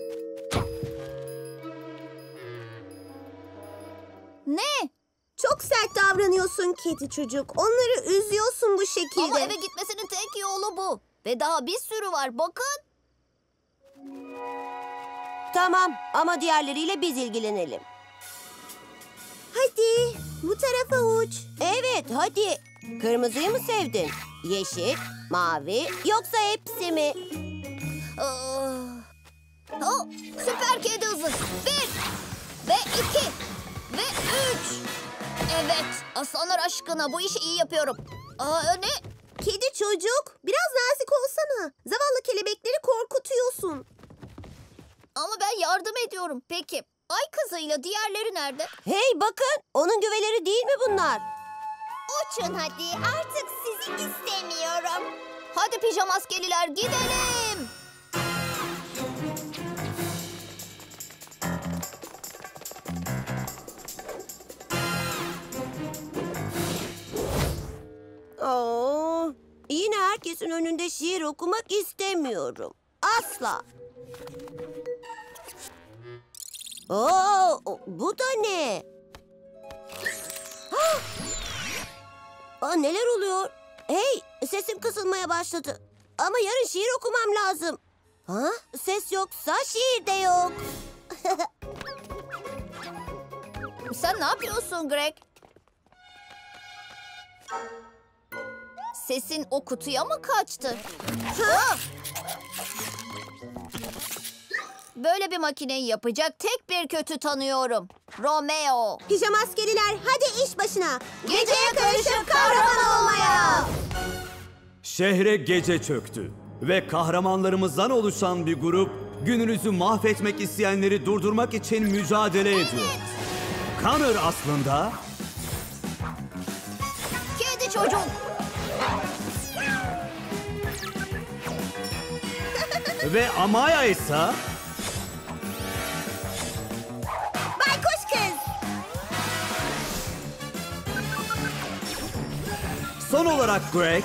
Ne? Çok sert davranıyorsun kedi çocuk. Onları üzüyorsun bu şekilde. Ama eve gitmesinin tek yolu bu. Ve daha bir sürü var. Bakın. Tamam ama diğerleriyle biz ilgilenelim. Hadi bu tarafa uç. Evet hadi. Kırmızıyı mı sevdin? Yeşil, mavi yoksa hepsi mi? Süper kedi hızı. 1 ve 2 ve 3. Evet. Aslanlar aşkına bu işi iyi yapıyorum. Ne? Kedi çocuk biraz nazik olsana. Zavallı kelebekleri korkutuyorsun. Ama ben yardım ediyorum. Peki ay kızıyla diğerleri nerede? Hey bakın onun güveleri değil mi bunlar? Uçun hadi artık sizi istemiyorum. Hadi pijama askeriler gidelim. Oo, yine herkesin önünde şiir okumak istemiyorum. Asla. Oo, bu da ne? Neler oluyor? Hey, sesim kısılmaya başladı. Ama yarın şiir okumam lazım. Ha? Ses yoksa şiir de yok. Sen ne yapıyorsun Greg? Sesin o kutuya mı kaçtı? Böyle bir makineyi yapacak tek bir kötü tanıyorum. Romeo. Pijama askeriler hadi iş başına. Geceye karışıp kahraman olmaya. Şehre gece çöktü ve kahramanlarımızdan oluşan bir grup gününüzü mahvetmek isteyenleri durdurmak için mücadele ediyor. Connor aslında Kedi çocuk. ve Amaya ise Baykuş kız. son olarak Greg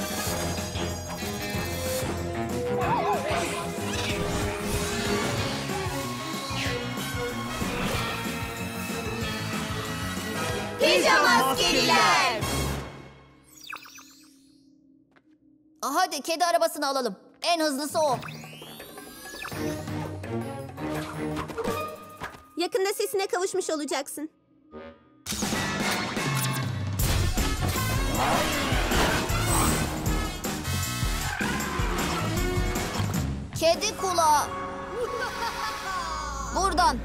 Pijamaskeliler. Hadi kedi arabasını alalım. En hızlısı o. Yakında sesine kavuşmuş olacaksın. Kedi kulağı. Buradan.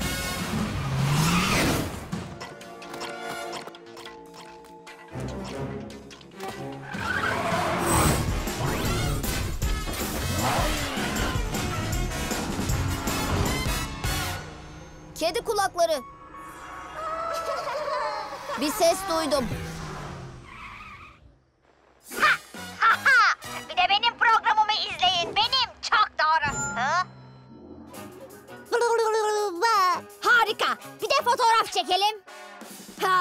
Kedi kulakları. Bir ses duydum. Bir de benim programımı izleyin. Benim çok doğru. Ha? Harika. Bir de fotoğraf çekelim. Ha?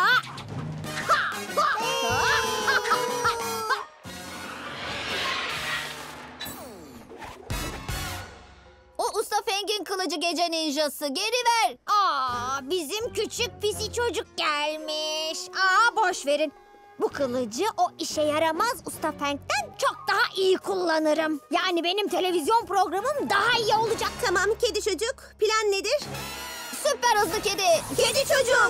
O Usta Feng'in kılıcı gece ninjası. Geri ver. Aa, bizim küçük pisi çocuk gelmiş. Aa, boş verin. Bu kılıcı o işe yaramaz Usta Feng'den çok daha iyi kullanırım. Yani benim televizyon programım daha iyi olacak. Tamam kedi çocuk. Plan nedir? Süper hızlı kedi. Kedi çocuk.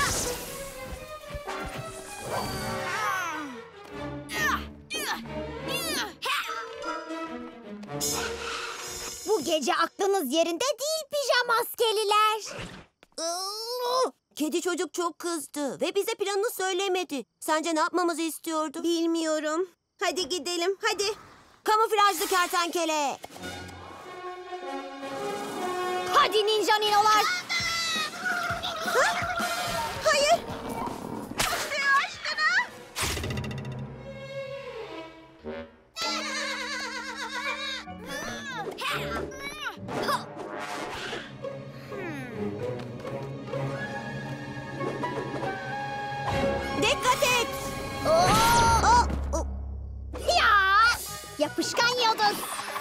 Bu gece aklınız yerinde değil pijamaskeliler. kedi çocuk çok kızdı ve bize planını söylemedi. Sence ne yapmamızı istiyordu? Bilmiyorum. Hadi gidelim hadi. Kamuflajlı kertenkele. Hadi ninja ninolar. Hayır. Dikkat et. Ya! Yapışkan yıldız.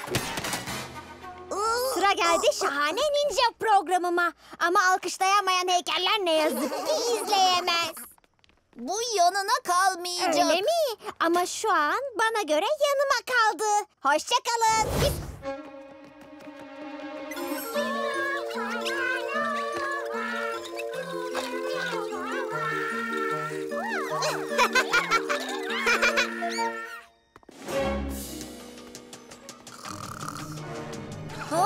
Sıra geldi şahane ninja programıma. Ama alkışlayamayan heykeller ne yazık ki izleyemez. Bu yanına kalmayacak. Öyle mi? Ama şu an bana göre yanıma kaldı. Hoşça kalın. Ha?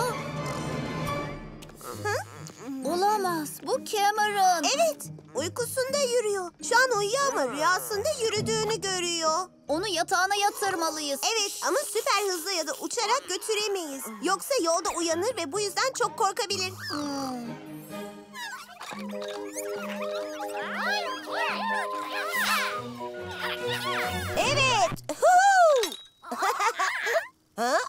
Olamaz. Bu Cameron. Evet. Uykusunda yürüyor. Şu an uyuyor ama rüyasında yürüdüğünü görüyor. Onu yatağına yatırmalıyız. Evet ama süper hızlı ya da uçarak götüremeyiz. Yoksa yolda uyanır ve bu yüzden çok korkabilir. Evet. Huhu! Ha?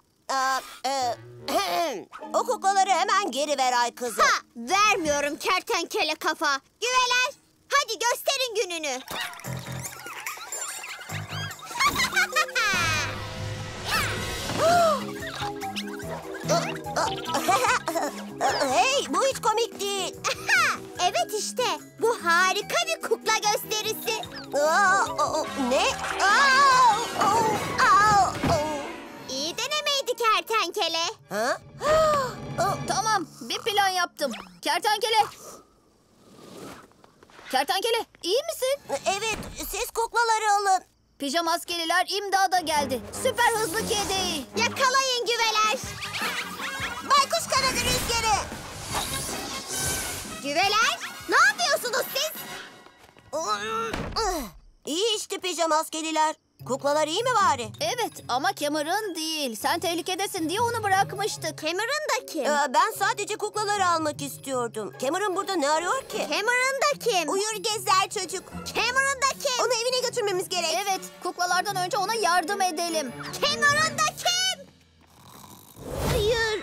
O kuklaları hemen geri ver ay kızı. Vermiyorum kertenkele kafa. Güveler, hadi gösterin gününü. Hey, bu hiç komik değil. Evet işte, bu harika bir kukla gösterisi. Ne? İyi denemeydi kertenkele. Ha? Tamam, bir plan yaptım. Kertenkele. Kertenkele, iyi misin? Evet, siz kuklaları alın. Pijamaskeliler imdada geldi. Süper hızlı kedi. Yakalayın güveler. Baykuş kanadı rüzgarı. Güveler, ne yapıyorsunuz siz? İyi işte pijamaskeliler. Kuklalar iyi mi bari? Evet. Evet ama Cameron değil. Sen tehlikedesin diye onu bırakmıştık. Cameron da kim? Ben sadece kuklaları almak istiyordum. Cameron burada ne arıyor ki? Cameron da kim? Uyur gezer çocuk. Cameron da kim? Onu evine götürmemiz gerek. Evet, kuklalardan önce ona yardım edelim. Cameron da kim? Hayır.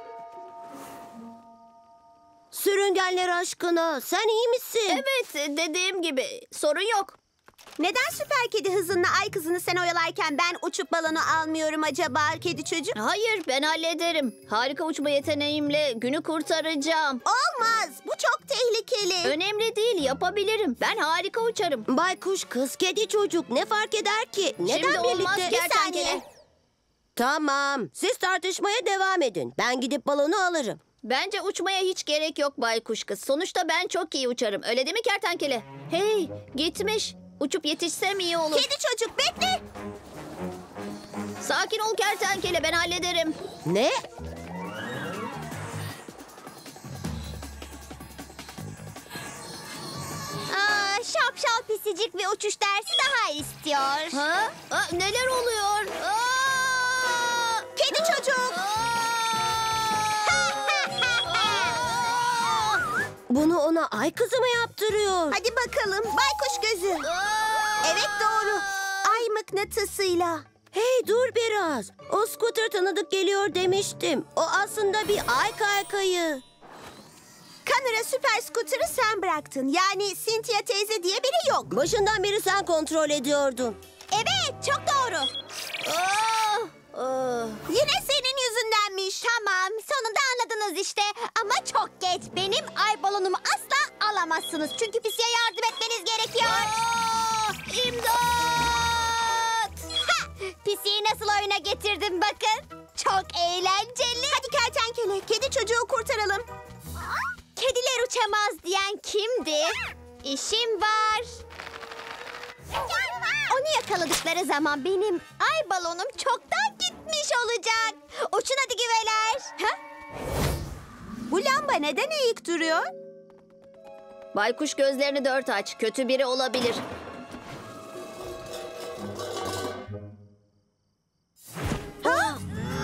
Sürüngenler aşkına, sen iyi misin? Evet, dediğim gibi sorun yok. Neden süper kedi hızınla ay kızını sen oyalarken ben uçup balonu almıyorum acaba kedi çocuk? Hayır, ben hallederim. Harika uçma yeteneğimle günü kurtaracağım. Olmaz. Bu çok tehlikeli. Önemli değil, yapabilirim. Ben harika uçarım. Baykuş kız kedi çocuk ne fark eder ki? Neden Şimdi olmaz birlikte? kertenkele. Tamam, siz tartışmaya devam edin. Ben gidip balonu alırım. Bence uçmaya hiç gerek yok baykuş kız. Sonuçta ben çok iyi uçarım. Öyle değil mi kertenkele? Hey, gitmiş. Uçup yetişsem iyi olur. Kedi çocuk bekle. Sakin ol kertenkele, ben hallederim. Ne? Şapşal pisicik ve uçuş dersi daha istiyor. Ha? Neler oluyor? Kedi çocuk. Bunu ona ay kızı mı yaptırıyor? Hadi bakalım baykuş gözü. Evet doğru. Ay mıknatısıyla. Hey dur biraz. O scooter tanıdık geliyor demiştim. O aslında bir ay kaykayı. Connor'a süper scooter'ı sen bıraktın. Yani Cynthia teyze diye biri yok. Başından beri sen kontrol ediyordun. Evet çok doğru. Yine senin yüzündenmiş. Tamam sonunda anladınız işte. Ama çok geç. Benim ay balonumu asla alamazsınız. Çünkü pisiye yardım etmeniz gerekiyor. İmdat! Ha! Pisiyi nasıl oyuna getirdim bakın. Çok eğlenceli. Hadi kertenkele kedi çocuğu kurtaralım. Kediler uçamaz diyen kimdi? İşim var. Onu yakaladıkları zaman benim ay balonum çoktan gitmiş olacak. Uçun hadi güveler. Ha? Bu lamba neden eğik duruyor? Baykuş gözlerini dört aç. Kötü biri olabilir. Ha?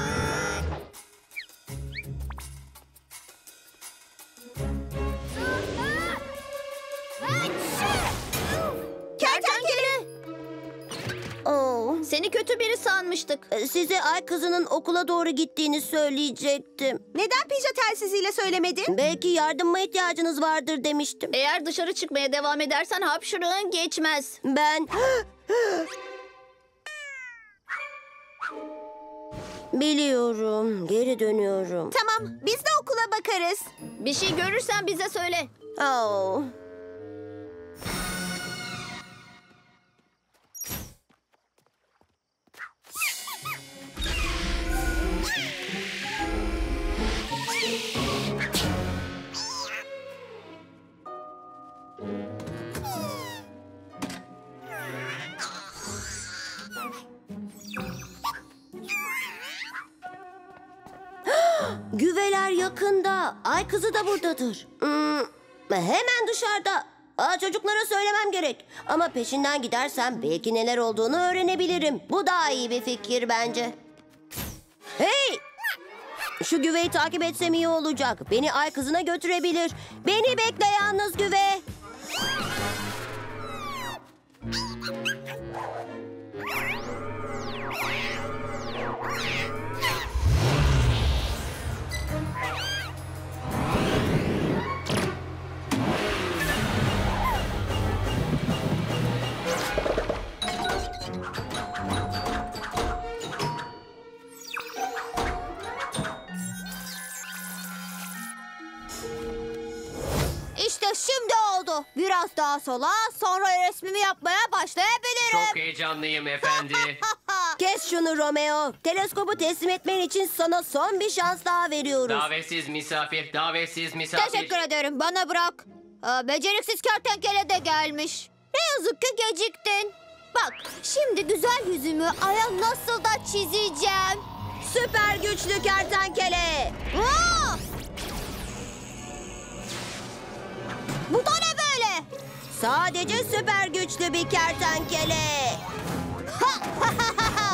Kertenkele. Oo. Seni kötü biri sanmıştık. Size ay kızının okula doğru gittiğini söyleyecektim. Neden pija telsiziyle söylemedin? Belki yardıma ihtiyacınız vardır demiştim. Eğer dışarı çıkmaya devam edersen hapşırığın geçmez. Ben... Biliyorum. Geri dönüyorum. Tamam biz de okula bakarız. Bir şey görürsen bize söyle. Oo. Güveler yakında. Ay kızı da buradadır. Hemen dışarıda. Çocuklara söylemem gerek. Ama peşinden gidersem belki neler olduğunu öğrenebilirim. Bu daha iyi bir fikir bence. Hey! Şu güveyi takip etsem iyi olacak. Beni ay kızına götürebilir. Beni bekle yalnız güve. İşte şimdi oldu. Biraz daha sola sonra resmimi yapmaya başlayabilirim. Çok heyecanlıyım efendi. Kes şunu Romeo. Teleskobu teslim etmen için sana son bir şans daha veriyoruz. Davetsiz misafir, davetsiz misafir. Teşekkür ederim bana bırak. Beceriksiz kertenkele de gelmiş. Ne yazık ki geciktin. Bak şimdi güzel yüzümü aya nasıl da çizeceğim. Süper güçlü kertenkele. Aa! Bu da ne böyle? Sadece süper güçlü bir kertenkele.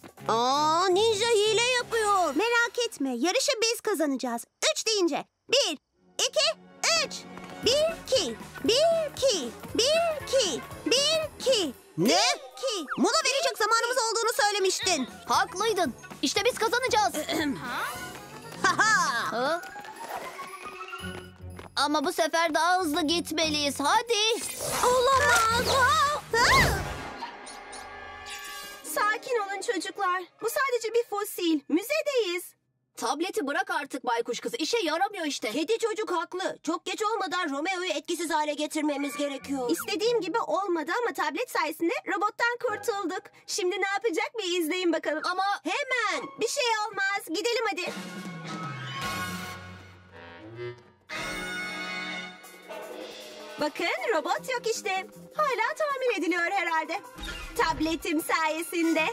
Aa, ninja hile yapıyor. Merak etme, yarışı biz kazanacağız. 3 deyince. 1, 2, 3. 1, 2, 1, 2, 1, 2, 1, 2. Ne? 2. Mola verecek zamanımız olduğunu söylemiştin. Haklıydın. İşte biz kazanacağız. Ha? Ama bu sefer daha hızlı gitmeliyiz. Hadi. Olamaz. Sakin olun çocuklar. Bu sadece bir fosil. Müzedeyiz. Tableti bırak artık baykuş kız. İşe yaramıyor işte. Kedi çocuk haklı. Çok geç olmadan Romeo'yu etkisiz hale getirmemiz gerekiyor. İstediğim gibi olmadı ama tablet sayesinde robottan kurtulduk. Şimdi ne yapacak bir izleyin bakalım. Ama Hemen. Bir şey olmaz. Gidelim hadi. Bakın robot yok işte. Hala tamir ediliyor herhalde. Tabletim sayesinde.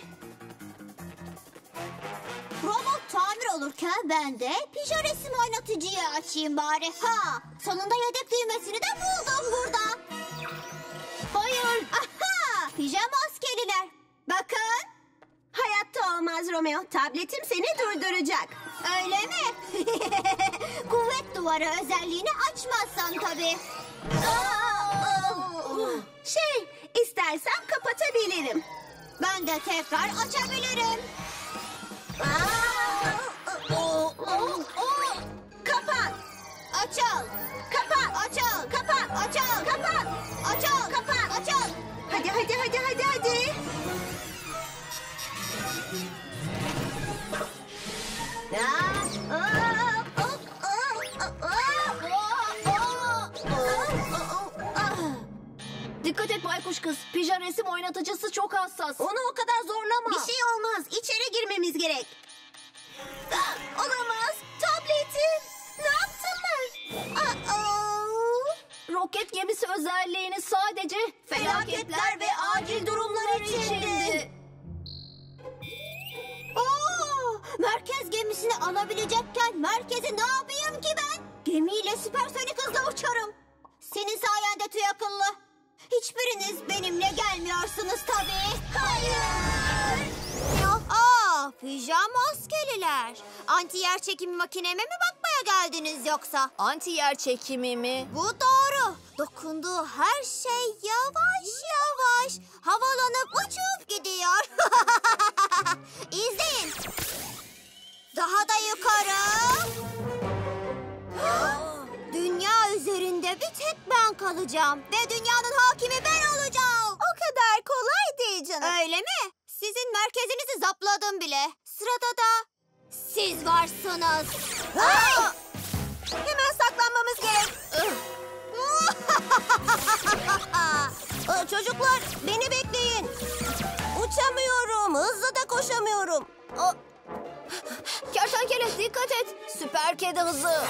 Robot tamir olurken ben de pija resim oynatıcıyı açayım bari. Ha, sonunda yedek düğmesini de buldum burada. hayır. Aha, pijama askeriler. Bakın. Hayatta olmaz Romeo. Tabletim seni durduracak. Öyle mi? Kuvvet duvarı özelliğini açmazsan tabii. İstersen kapatabilirim. Ben de tekrar açabilirim. Kapat. Açıl. Kapat. Açıl. Kapat. Açıl. Kapat. Açıl. Kapat. Açıl. Hadi. Dikkat et baykuş kız. Pija resim oynatıcısı çok hassas. Onu o kadar zorlama. Bir şey olmaz. İçeri girmemiz gerek. Olamaz. Tabletim. Ne yaptın ben? Roket gemisi özelliğini sadece felaketler ve acil durumlar içindi. Merkez gemisini alabilecekken merkezi ne yapayım ki ben? Gemiyle süpersonik hızla uçarım. Senin sayende tüy akıllı. Hiçbiriniz benimle gelmiyorsunuz tabii. Hayır. Pijama askeriler. Anti yer çekimi makineme mi bakmaya geldiniz yoksa? Anti yer çekimi mi? Bu doğru. Dokunduğu her şey yavaş yavaş havalanıp uçup gidiyor. İzleyin. Daha da yukarı. Dünya üzerinde bir tek ben kalacağım. Ve dünyanın hakimi ben olacağım. O kadar kolay değil canım. Öyle mi? Sizin merkezinizi zapladım bile. Sırada da siz varsınız. Hemen saklanmamız gerek. Çocuklar beni bekleyin. Uçamıyorum. Hızlı da koşamıyorum. Kertenkele dikkat et. Süper kedi hızı.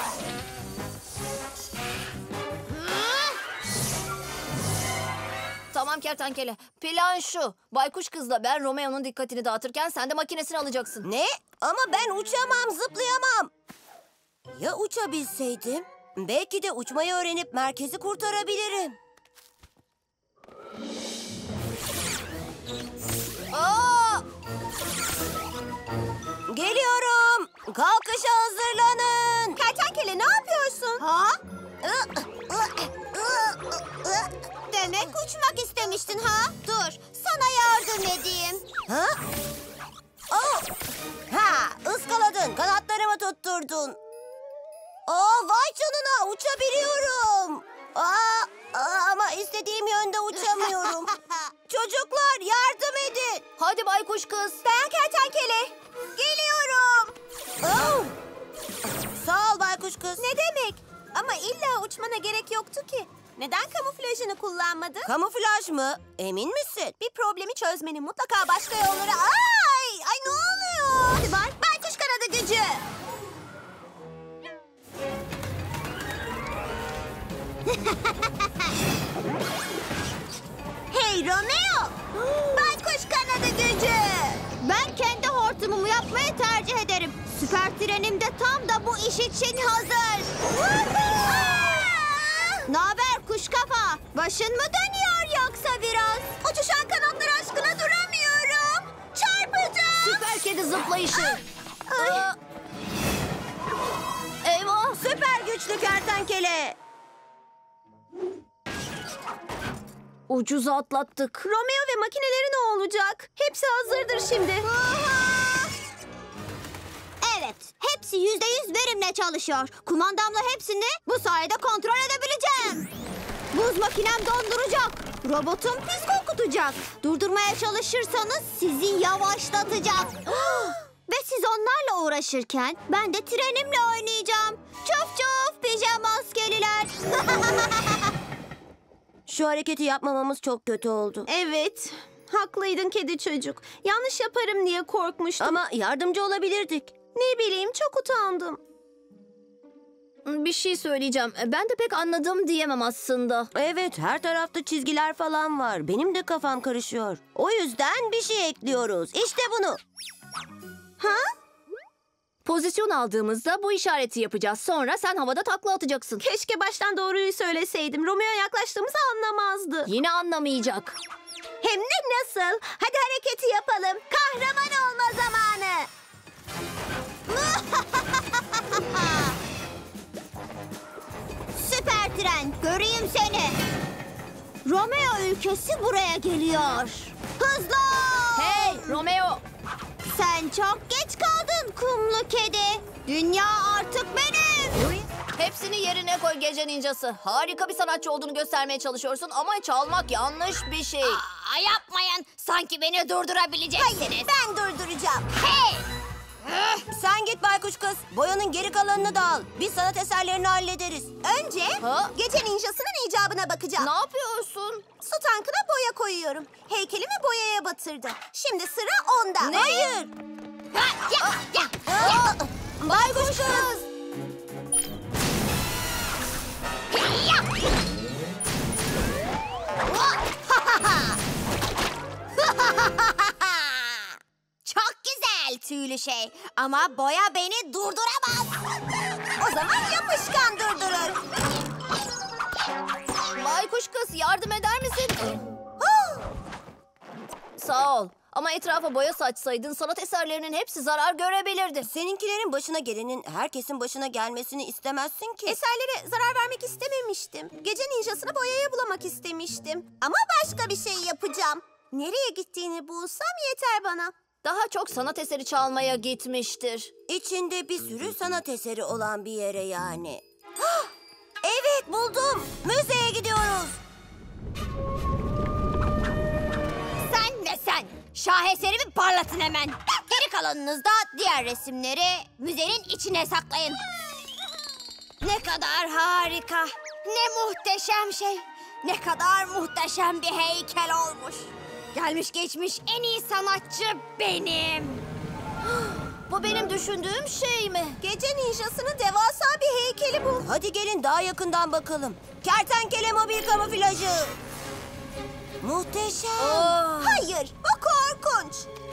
Tamam kertenkele. Plan şu. Baykuş kızla ben Romeo'nun dikkatini dağıtırken sen de makinesini alacaksın. Ne? Ama ben uçamam, zıplayamam. Ya uçabilseydim? Belki de uçmayı öğrenip merkezi kurtarabilirim. Aa! Geliyorum. Kalkışa hazırlanın. Kertenkele ne yapıyorsun? Ha? Demek uçmak istemiştin ha? Dur, sana yardım edeyim. Ha? Oh! Ha, ıskaladın. Kanatlarımı tutturdun. Vay canına, uçabiliyorum. Ama istediğim yönde uçamıyorum. Çocuklar yardım edin. Hadi baykuş kız. Ben kertenkele. Geliyorum. Oh! Sağ ol baykuş kız. Ne demek? Ama illa uçmana gerek yoktu ki. Neden kamuflajını kullanmadın? Kamuflaj mı? Emin misin? Bir problemi çözmenin mutlaka başka yolları... Ay ne oluyor? Hadi var. Baykuş kanadı gücü. Hey Romeo! Baykuş kanadı gücü. Ben kendi hortumumu yapmayı tercih ederim. Süper trenim de tam da bu iş için hazır. Naber kuş kafa? Başın mı dönüyor yoksa biraz? Uçuşan kanatlar aşkına duramıyorum. Çarpacağım. Süper Süper kedi zıplayışı. Aa. Eyvah. Süper güçlü kertenkele. Ucuza atlattık. Romeo ve makineleri ne olacak? Hepsi hazırdır şimdi. Evet, hepsi %100 verimle çalışıyor. Kumandamla hepsini bu sayede kontrol edebileceğim. Buz makinem donduracak. Robotum pis kokutacak. Durdurmaya çalışırsanız sizi yavaşlatacak. Ve siz onlarla uğraşırken ben de trenimle oynayacağım. Çuf çuf pijama askeriler. Şu hareketi yapmamamız çok kötü oldu. Evet. Haklıydın kedi çocuk. Yanlış yaparım diye korkmuştum. Ama yardımcı olabilirdik. Ne bileyim çok utandım. Bir şey söyleyeceğim. Ben de pek anladım diyemem aslında. Evet, her tarafta çizgiler falan var. Benim de kafam karışıyor. O yüzden bir şey ekliyoruz. İşte bunu. Pozisyon aldığımızda bu işareti yapacağız. Sonra sen havada takla atacaksın. Keşke baştan doğruyu söyleseydim. Romeo yaklaştığımızı anlamazdı. Yine anlamayacak. Hem de nasıl? Hadi hareketi yapalım. Kahraman olma zamanı. Süper tren, göreyim seni. Romeo ülkesi buraya geliyor. Hızlı ol! Hey Romeo! Sen çok geç kaldın kumlu kedi. Dünya artık benim. Hepsini yerine koy gece ninjası. Harika bir sanatçı olduğunu göstermeye çalışıyorsun ama çalmak yanlış bir şey. Yapmayın. Sanki beni durdurabileceksiniz. Hayır, ben durduracağım. Hey! Sen git baykuş kız. Boyanın geri kalanını da al. Biz sanat eserlerini hallederiz. Önce Ha? gece ninjasının icabına bakacağım. Ne yapıyorsun? Su tankına boya koyuyorum. Heykelimi boyaya batırdı. Şimdi sıra onda. Hayır. Baykuş kız. Çok güzel tüylü şey. Ama boya beni durduramaz. O zaman yapışkan durdurur. Baykuş kız yardım eder misin? Sağ ol. Ama etrafa boya saçsaydın sanat eserlerinin hepsi zarar görebilirdi. Seninkilerin başına gelenin herkesin başına gelmesini istemezsin ki. Eserlere zarar vermek istememiştim. Gece ninjasını boyaya bulamak istemiştim. Ama başka bir şey yapacağım. Nereye gittiğini bulsam yeter bana. Daha çok sanat eseri çalmaya gitmiştir. İçinde bir sürü sanat eseri olan bir yere yani. Hah! Evet, buldum. Müzeye gidiyoruz. Sen de sen. Şaheserimi parlatın hemen. Geri kalanınız da diğer resimleri müzenin içine saklayın. Ne kadar harika. Ne muhteşem şey. Ne kadar muhteşem bir heykel olmuş. Gelmiş geçmiş en iyi sanatçı benim. Bu benim düşündüğüm şey mi? Gece ninjasının devasa bir heykeli bu. Hadi gelin daha yakından bakalım. Kertenkele mobil kamuflajı. Muhteşem. Hayır, bu korkunç.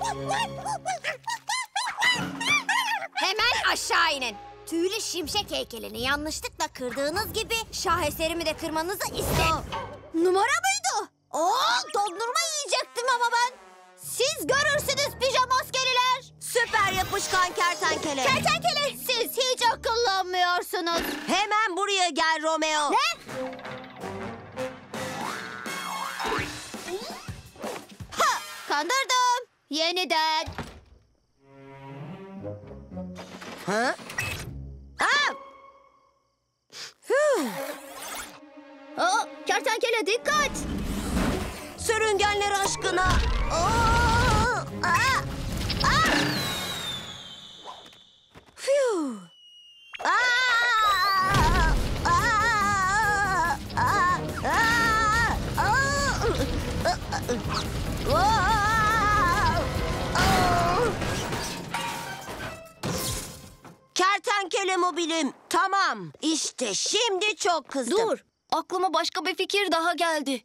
Hemen aşağı inin. Tüylü şimşek heykelini yanlışlıkla kırdığınız gibi şaheserimi de kırmanızı isterim. Numara mıydı? Dondurma yiyecektim ama ben. Siz görürsünüz pijama askeriler. Süper yapışkan kertenkele. Kertenkele siz hiç akıllanmıyorsunuz. Hemen buraya gel Romeo. Ne? Kandırdım. Yeniden. Ha? Kertenkele dikkat! Sürüngenler aşkına. Phew. Kertenkele mobilim. Tamam. İşte şimdi çok kızdım. Dur, aklıma başka bir fikir daha geldi.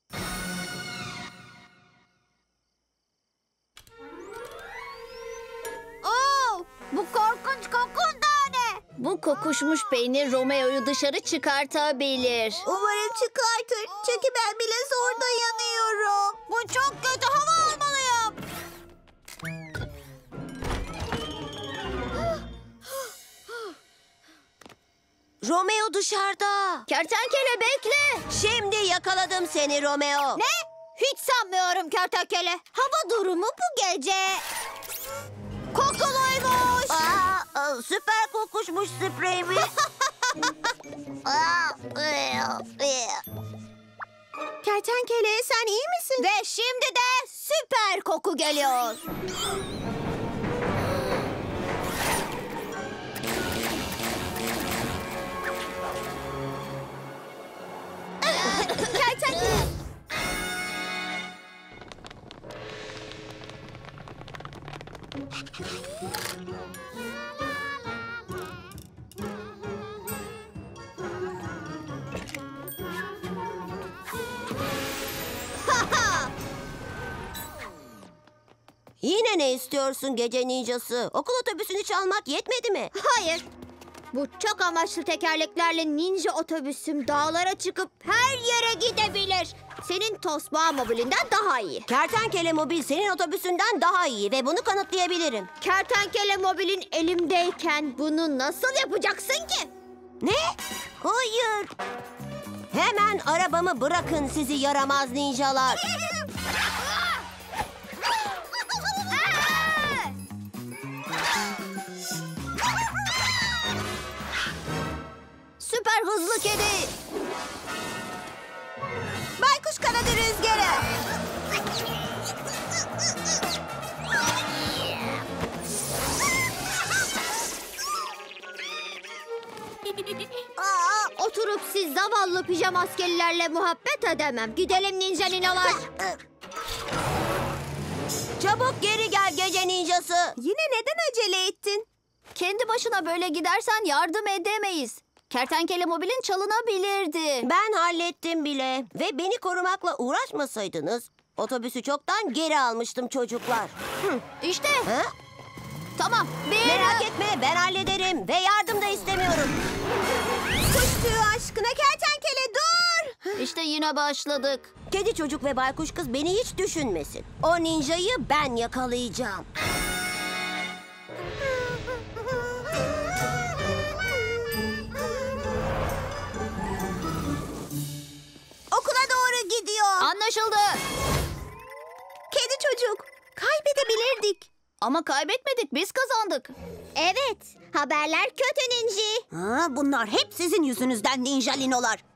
Bu korkunç kokun da ne? Bu kokuşmuş peynir Romeo'yu dışarı çıkartabilir. Umarım çıkartır. Çünkü ben bile zor dayanıyorum. Bu çok kötü, hava almalıyım. Romeo dışarıda. Kertenkele bekle. Şimdi yakaladım seni Romeo. Ne? Hiç sanmıyorum kertenkele. Hava durumu bu gece kokuluymuş. Süper kokuşmuş spreyimiz. Kertenkele sen iyi misin? Ve şimdi de süper koku geliyor. Kertenkele. Yine ne istiyorsun gece ninjası? Okul otobüsünü çalmak yetmedi mi? Hayır. Bu çok amaçlı tekerleklerle ninja otobüsüm dağlara çıkıp her yere gidebilir. Senin Tosbağa mobilinden daha iyi. Kertenkele mobil senin otobüsünden daha iyi ve bunu kanıtlayabilirim. Kertenkele mobilin elimdeyken bunu nasıl yapacaksın ki? Ne? Hayır. Hemen arabamı bırakın sizi yaramaz ninjalar. Süper hızlı kedi. Baykuş kanadı rüzgarı. Oturup siz zavallı pijama askerilerle muhabbet edemem. Gidelim ninja ninalar. Çabuk geri gel gece ninjası. Yine neden acele ettin? Kendi başına böyle gidersen yardım edemeyiz. Kertenkele mobilin çalınabilirdi. Ben hallettim bile ve beni korumakla uğraşmasaydınız otobüsü çoktan geri almıştım çocuklar. İşte. Ha? Tamam. Merak etme ben hallederim ve yardım da istemiyorum. Kuş tüyü aşkına kertenkele dur. İşte yine başladık. Kedi çocuk ve baykuş kız beni hiç düşünmesin. O ninjayı ben yakalayacağım. Okula doğru gidiyor. Anlaşıldı. Kedi çocuk. Kaybedebilirdik. Ama kaybetmedik, biz kazandık. Evet, haberler kötü ninji. Bunlar hep sizin yüzünüzden ninjalinolar.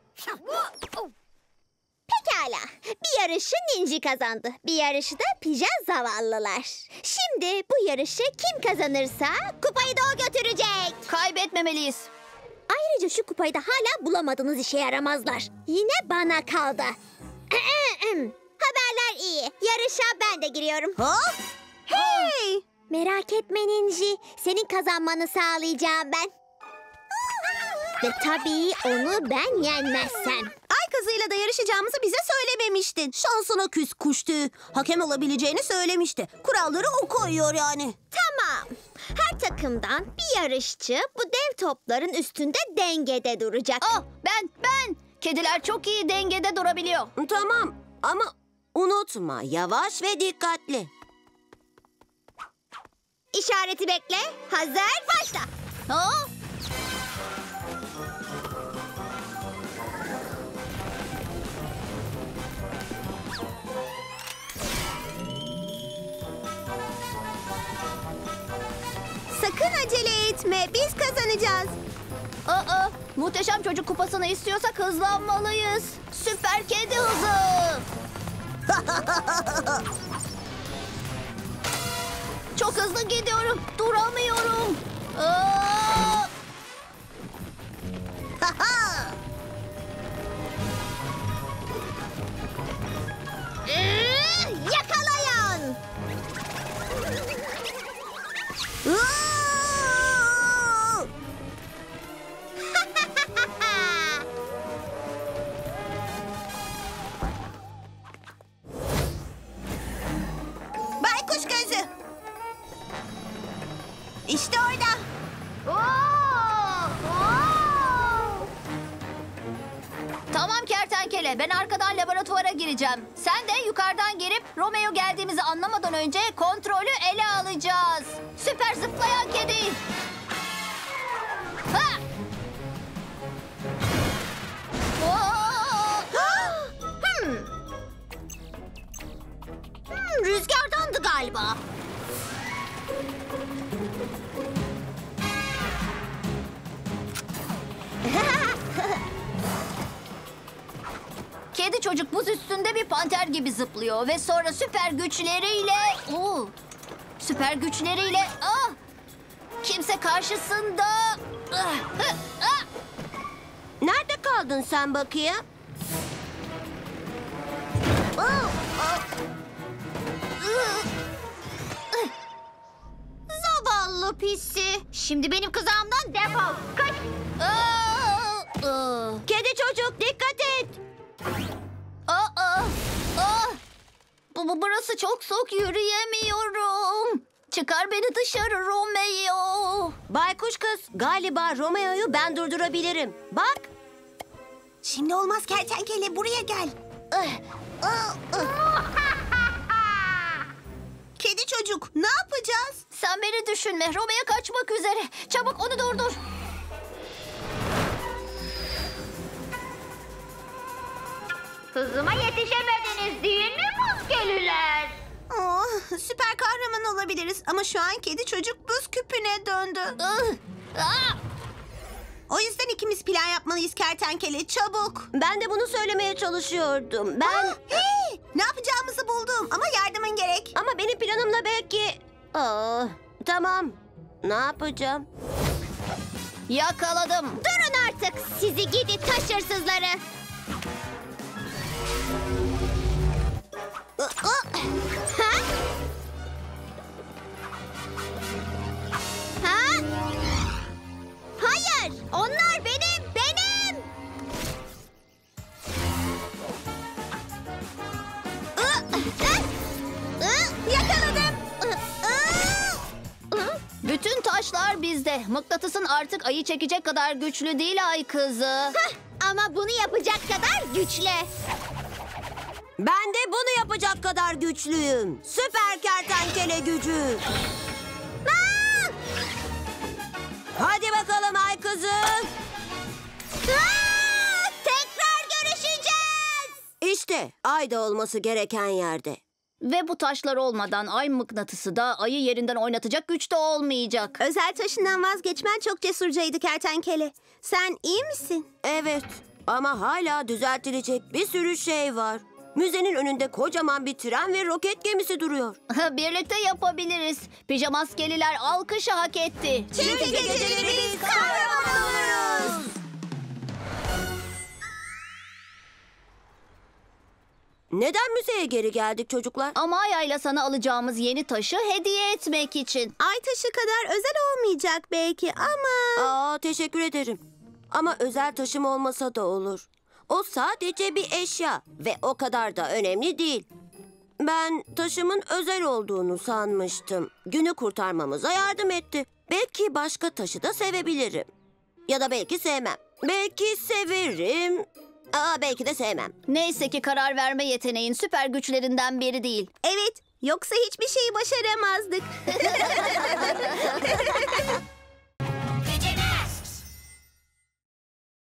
Pekala, bir yarışı ninji kazandı. Bir yarışı da pija zavallılar. Şimdi bu yarışı kim kazanırsa kupayı da o götürecek. Kaybetmemeliyiz. Ayrıca şu kupayı da hala bulamadınız işe yaramazlar. Yine bana kaldı. Haberler iyi. Yarışa ben de giriyorum. Hop. Hey. Merak etme ninji. Senin kazanmanı sağlayacağım ben. Ve tabii onu ben yenmezsem. Ay kızıyla da yarışacağımızı bize söylememiştin. Şansına küs kuş tüyü. Hakem olabileceğini söylemişti. Kuralları o koyuyor yani. Tamam. Her takımdan bir yarışçı bu dev topların üstünde dengede duracak. Ah, ben. Kediler çok iyi dengede durabiliyor. Tamam ama unutma yavaş ve dikkatli. İşareti bekle. Hazır, başla. Ha? Sakın acele etme. Biz kazanacağız. Muhteşem Çocuk kupasını istiyorsak hızlanmalıyız. Süper kedi hızı. Çok hızlı gidiyorum. Duramıyorum. Yakalayın. Baykuş gözü. İşte orada. Tamam kertenkele, ben arkadan laboratuvara gireceğim. Sen de yukarıdan girip Romeo geldiğimizi anlamadan önce kontrolü ele alacağız. Süper zıplayan kedi. Ha! Kedi çocuk buz üstünde bir panter gibi zıplıyor ve sonra süper güçleriyle... süper güçleriyle... kimse karşısında... Nerede kaldın sen bakayım? Zavallı pisi. Şimdi benim kızağımdan defol. Kaç. Kedi çocuk dikkat et. Burası çok soğuk, yürüyemiyorum. Çıkar beni dışarı Romeo. Baykuş kız, galiba Romeo'yu ben durdurabilirim. Bak. Şimdi olmaz kertenkele, buraya gel. Kedi çocuk, ne yapacağız? Sen beni düşünme. Romeo kaçmak üzere. Çabuk onu durdur. Hızıma yetişemediniz değil mi maskeliler? Oh, süper kahraman olabiliriz ama şu an kedi çocuk buz küpüne döndü. O yüzden ikimiz plan yapmalıyız kertenkele, çabuk. Ben de bunu söylemeye çalışıyordum. Hey, ne yapacağımızı buldum ama yardımın gerek. Ama benim planımla belki... Tamam. Ne yapacağım? Yakaladım. Durun artık sizi gidi taş hırsızları. Hayır, onlar benim. Yakaladım. Bütün taşlar bizde. Mıknatısın artık ayı çekecek kadar güçlü değil ay kızı. Ama bunu yapacak kadar güçlü. Ben de bunu yapacak kadar güçlüyüm. Süper kertenkele gücü. Hadi bakalım ay kızı. Tekrar görüşeceğiz. İşte ayda olması gereken yerde. Ve bu taşlar olmadan ay mıknatısı da ayı yerinden oynatacak güçte olmayacak. Özel taşından vazgeçmen çok cesurcaydı kertenkele. Sen iyi misin? Evet ama hala düzeltilecek bir sürü şey var. Müzenin önünde kocaman bir tren ve roket gemisi duruyor. Birlikte yapabiliriz. Pijamaskeliler alkışı hak etti. Çünkü geceleri biz kahraman oluruz. Neden müzeye geri geldik çocuklar? Ama ayayla sana alacağımız yeni taşı hediye etmek için. Ay taşı kadar özel olmayacak belki ama... Teşekkür ederim. Ama özel taşım olmasa da olur. O sadece bir eşya ve o kadar da önemli değil. Ben taşımın özel olduğunu sanmıştım. Günü kurtarmamıza yardım etti. Belki başka taşı da sevebilirim. Ya da belki sevmem. Belki severim. Belki de sevmem. Neyse ki karar verme yeteneğin süper güçlerinden biri değil. Evet, yoksa hiçbir şeyi başaramazdık.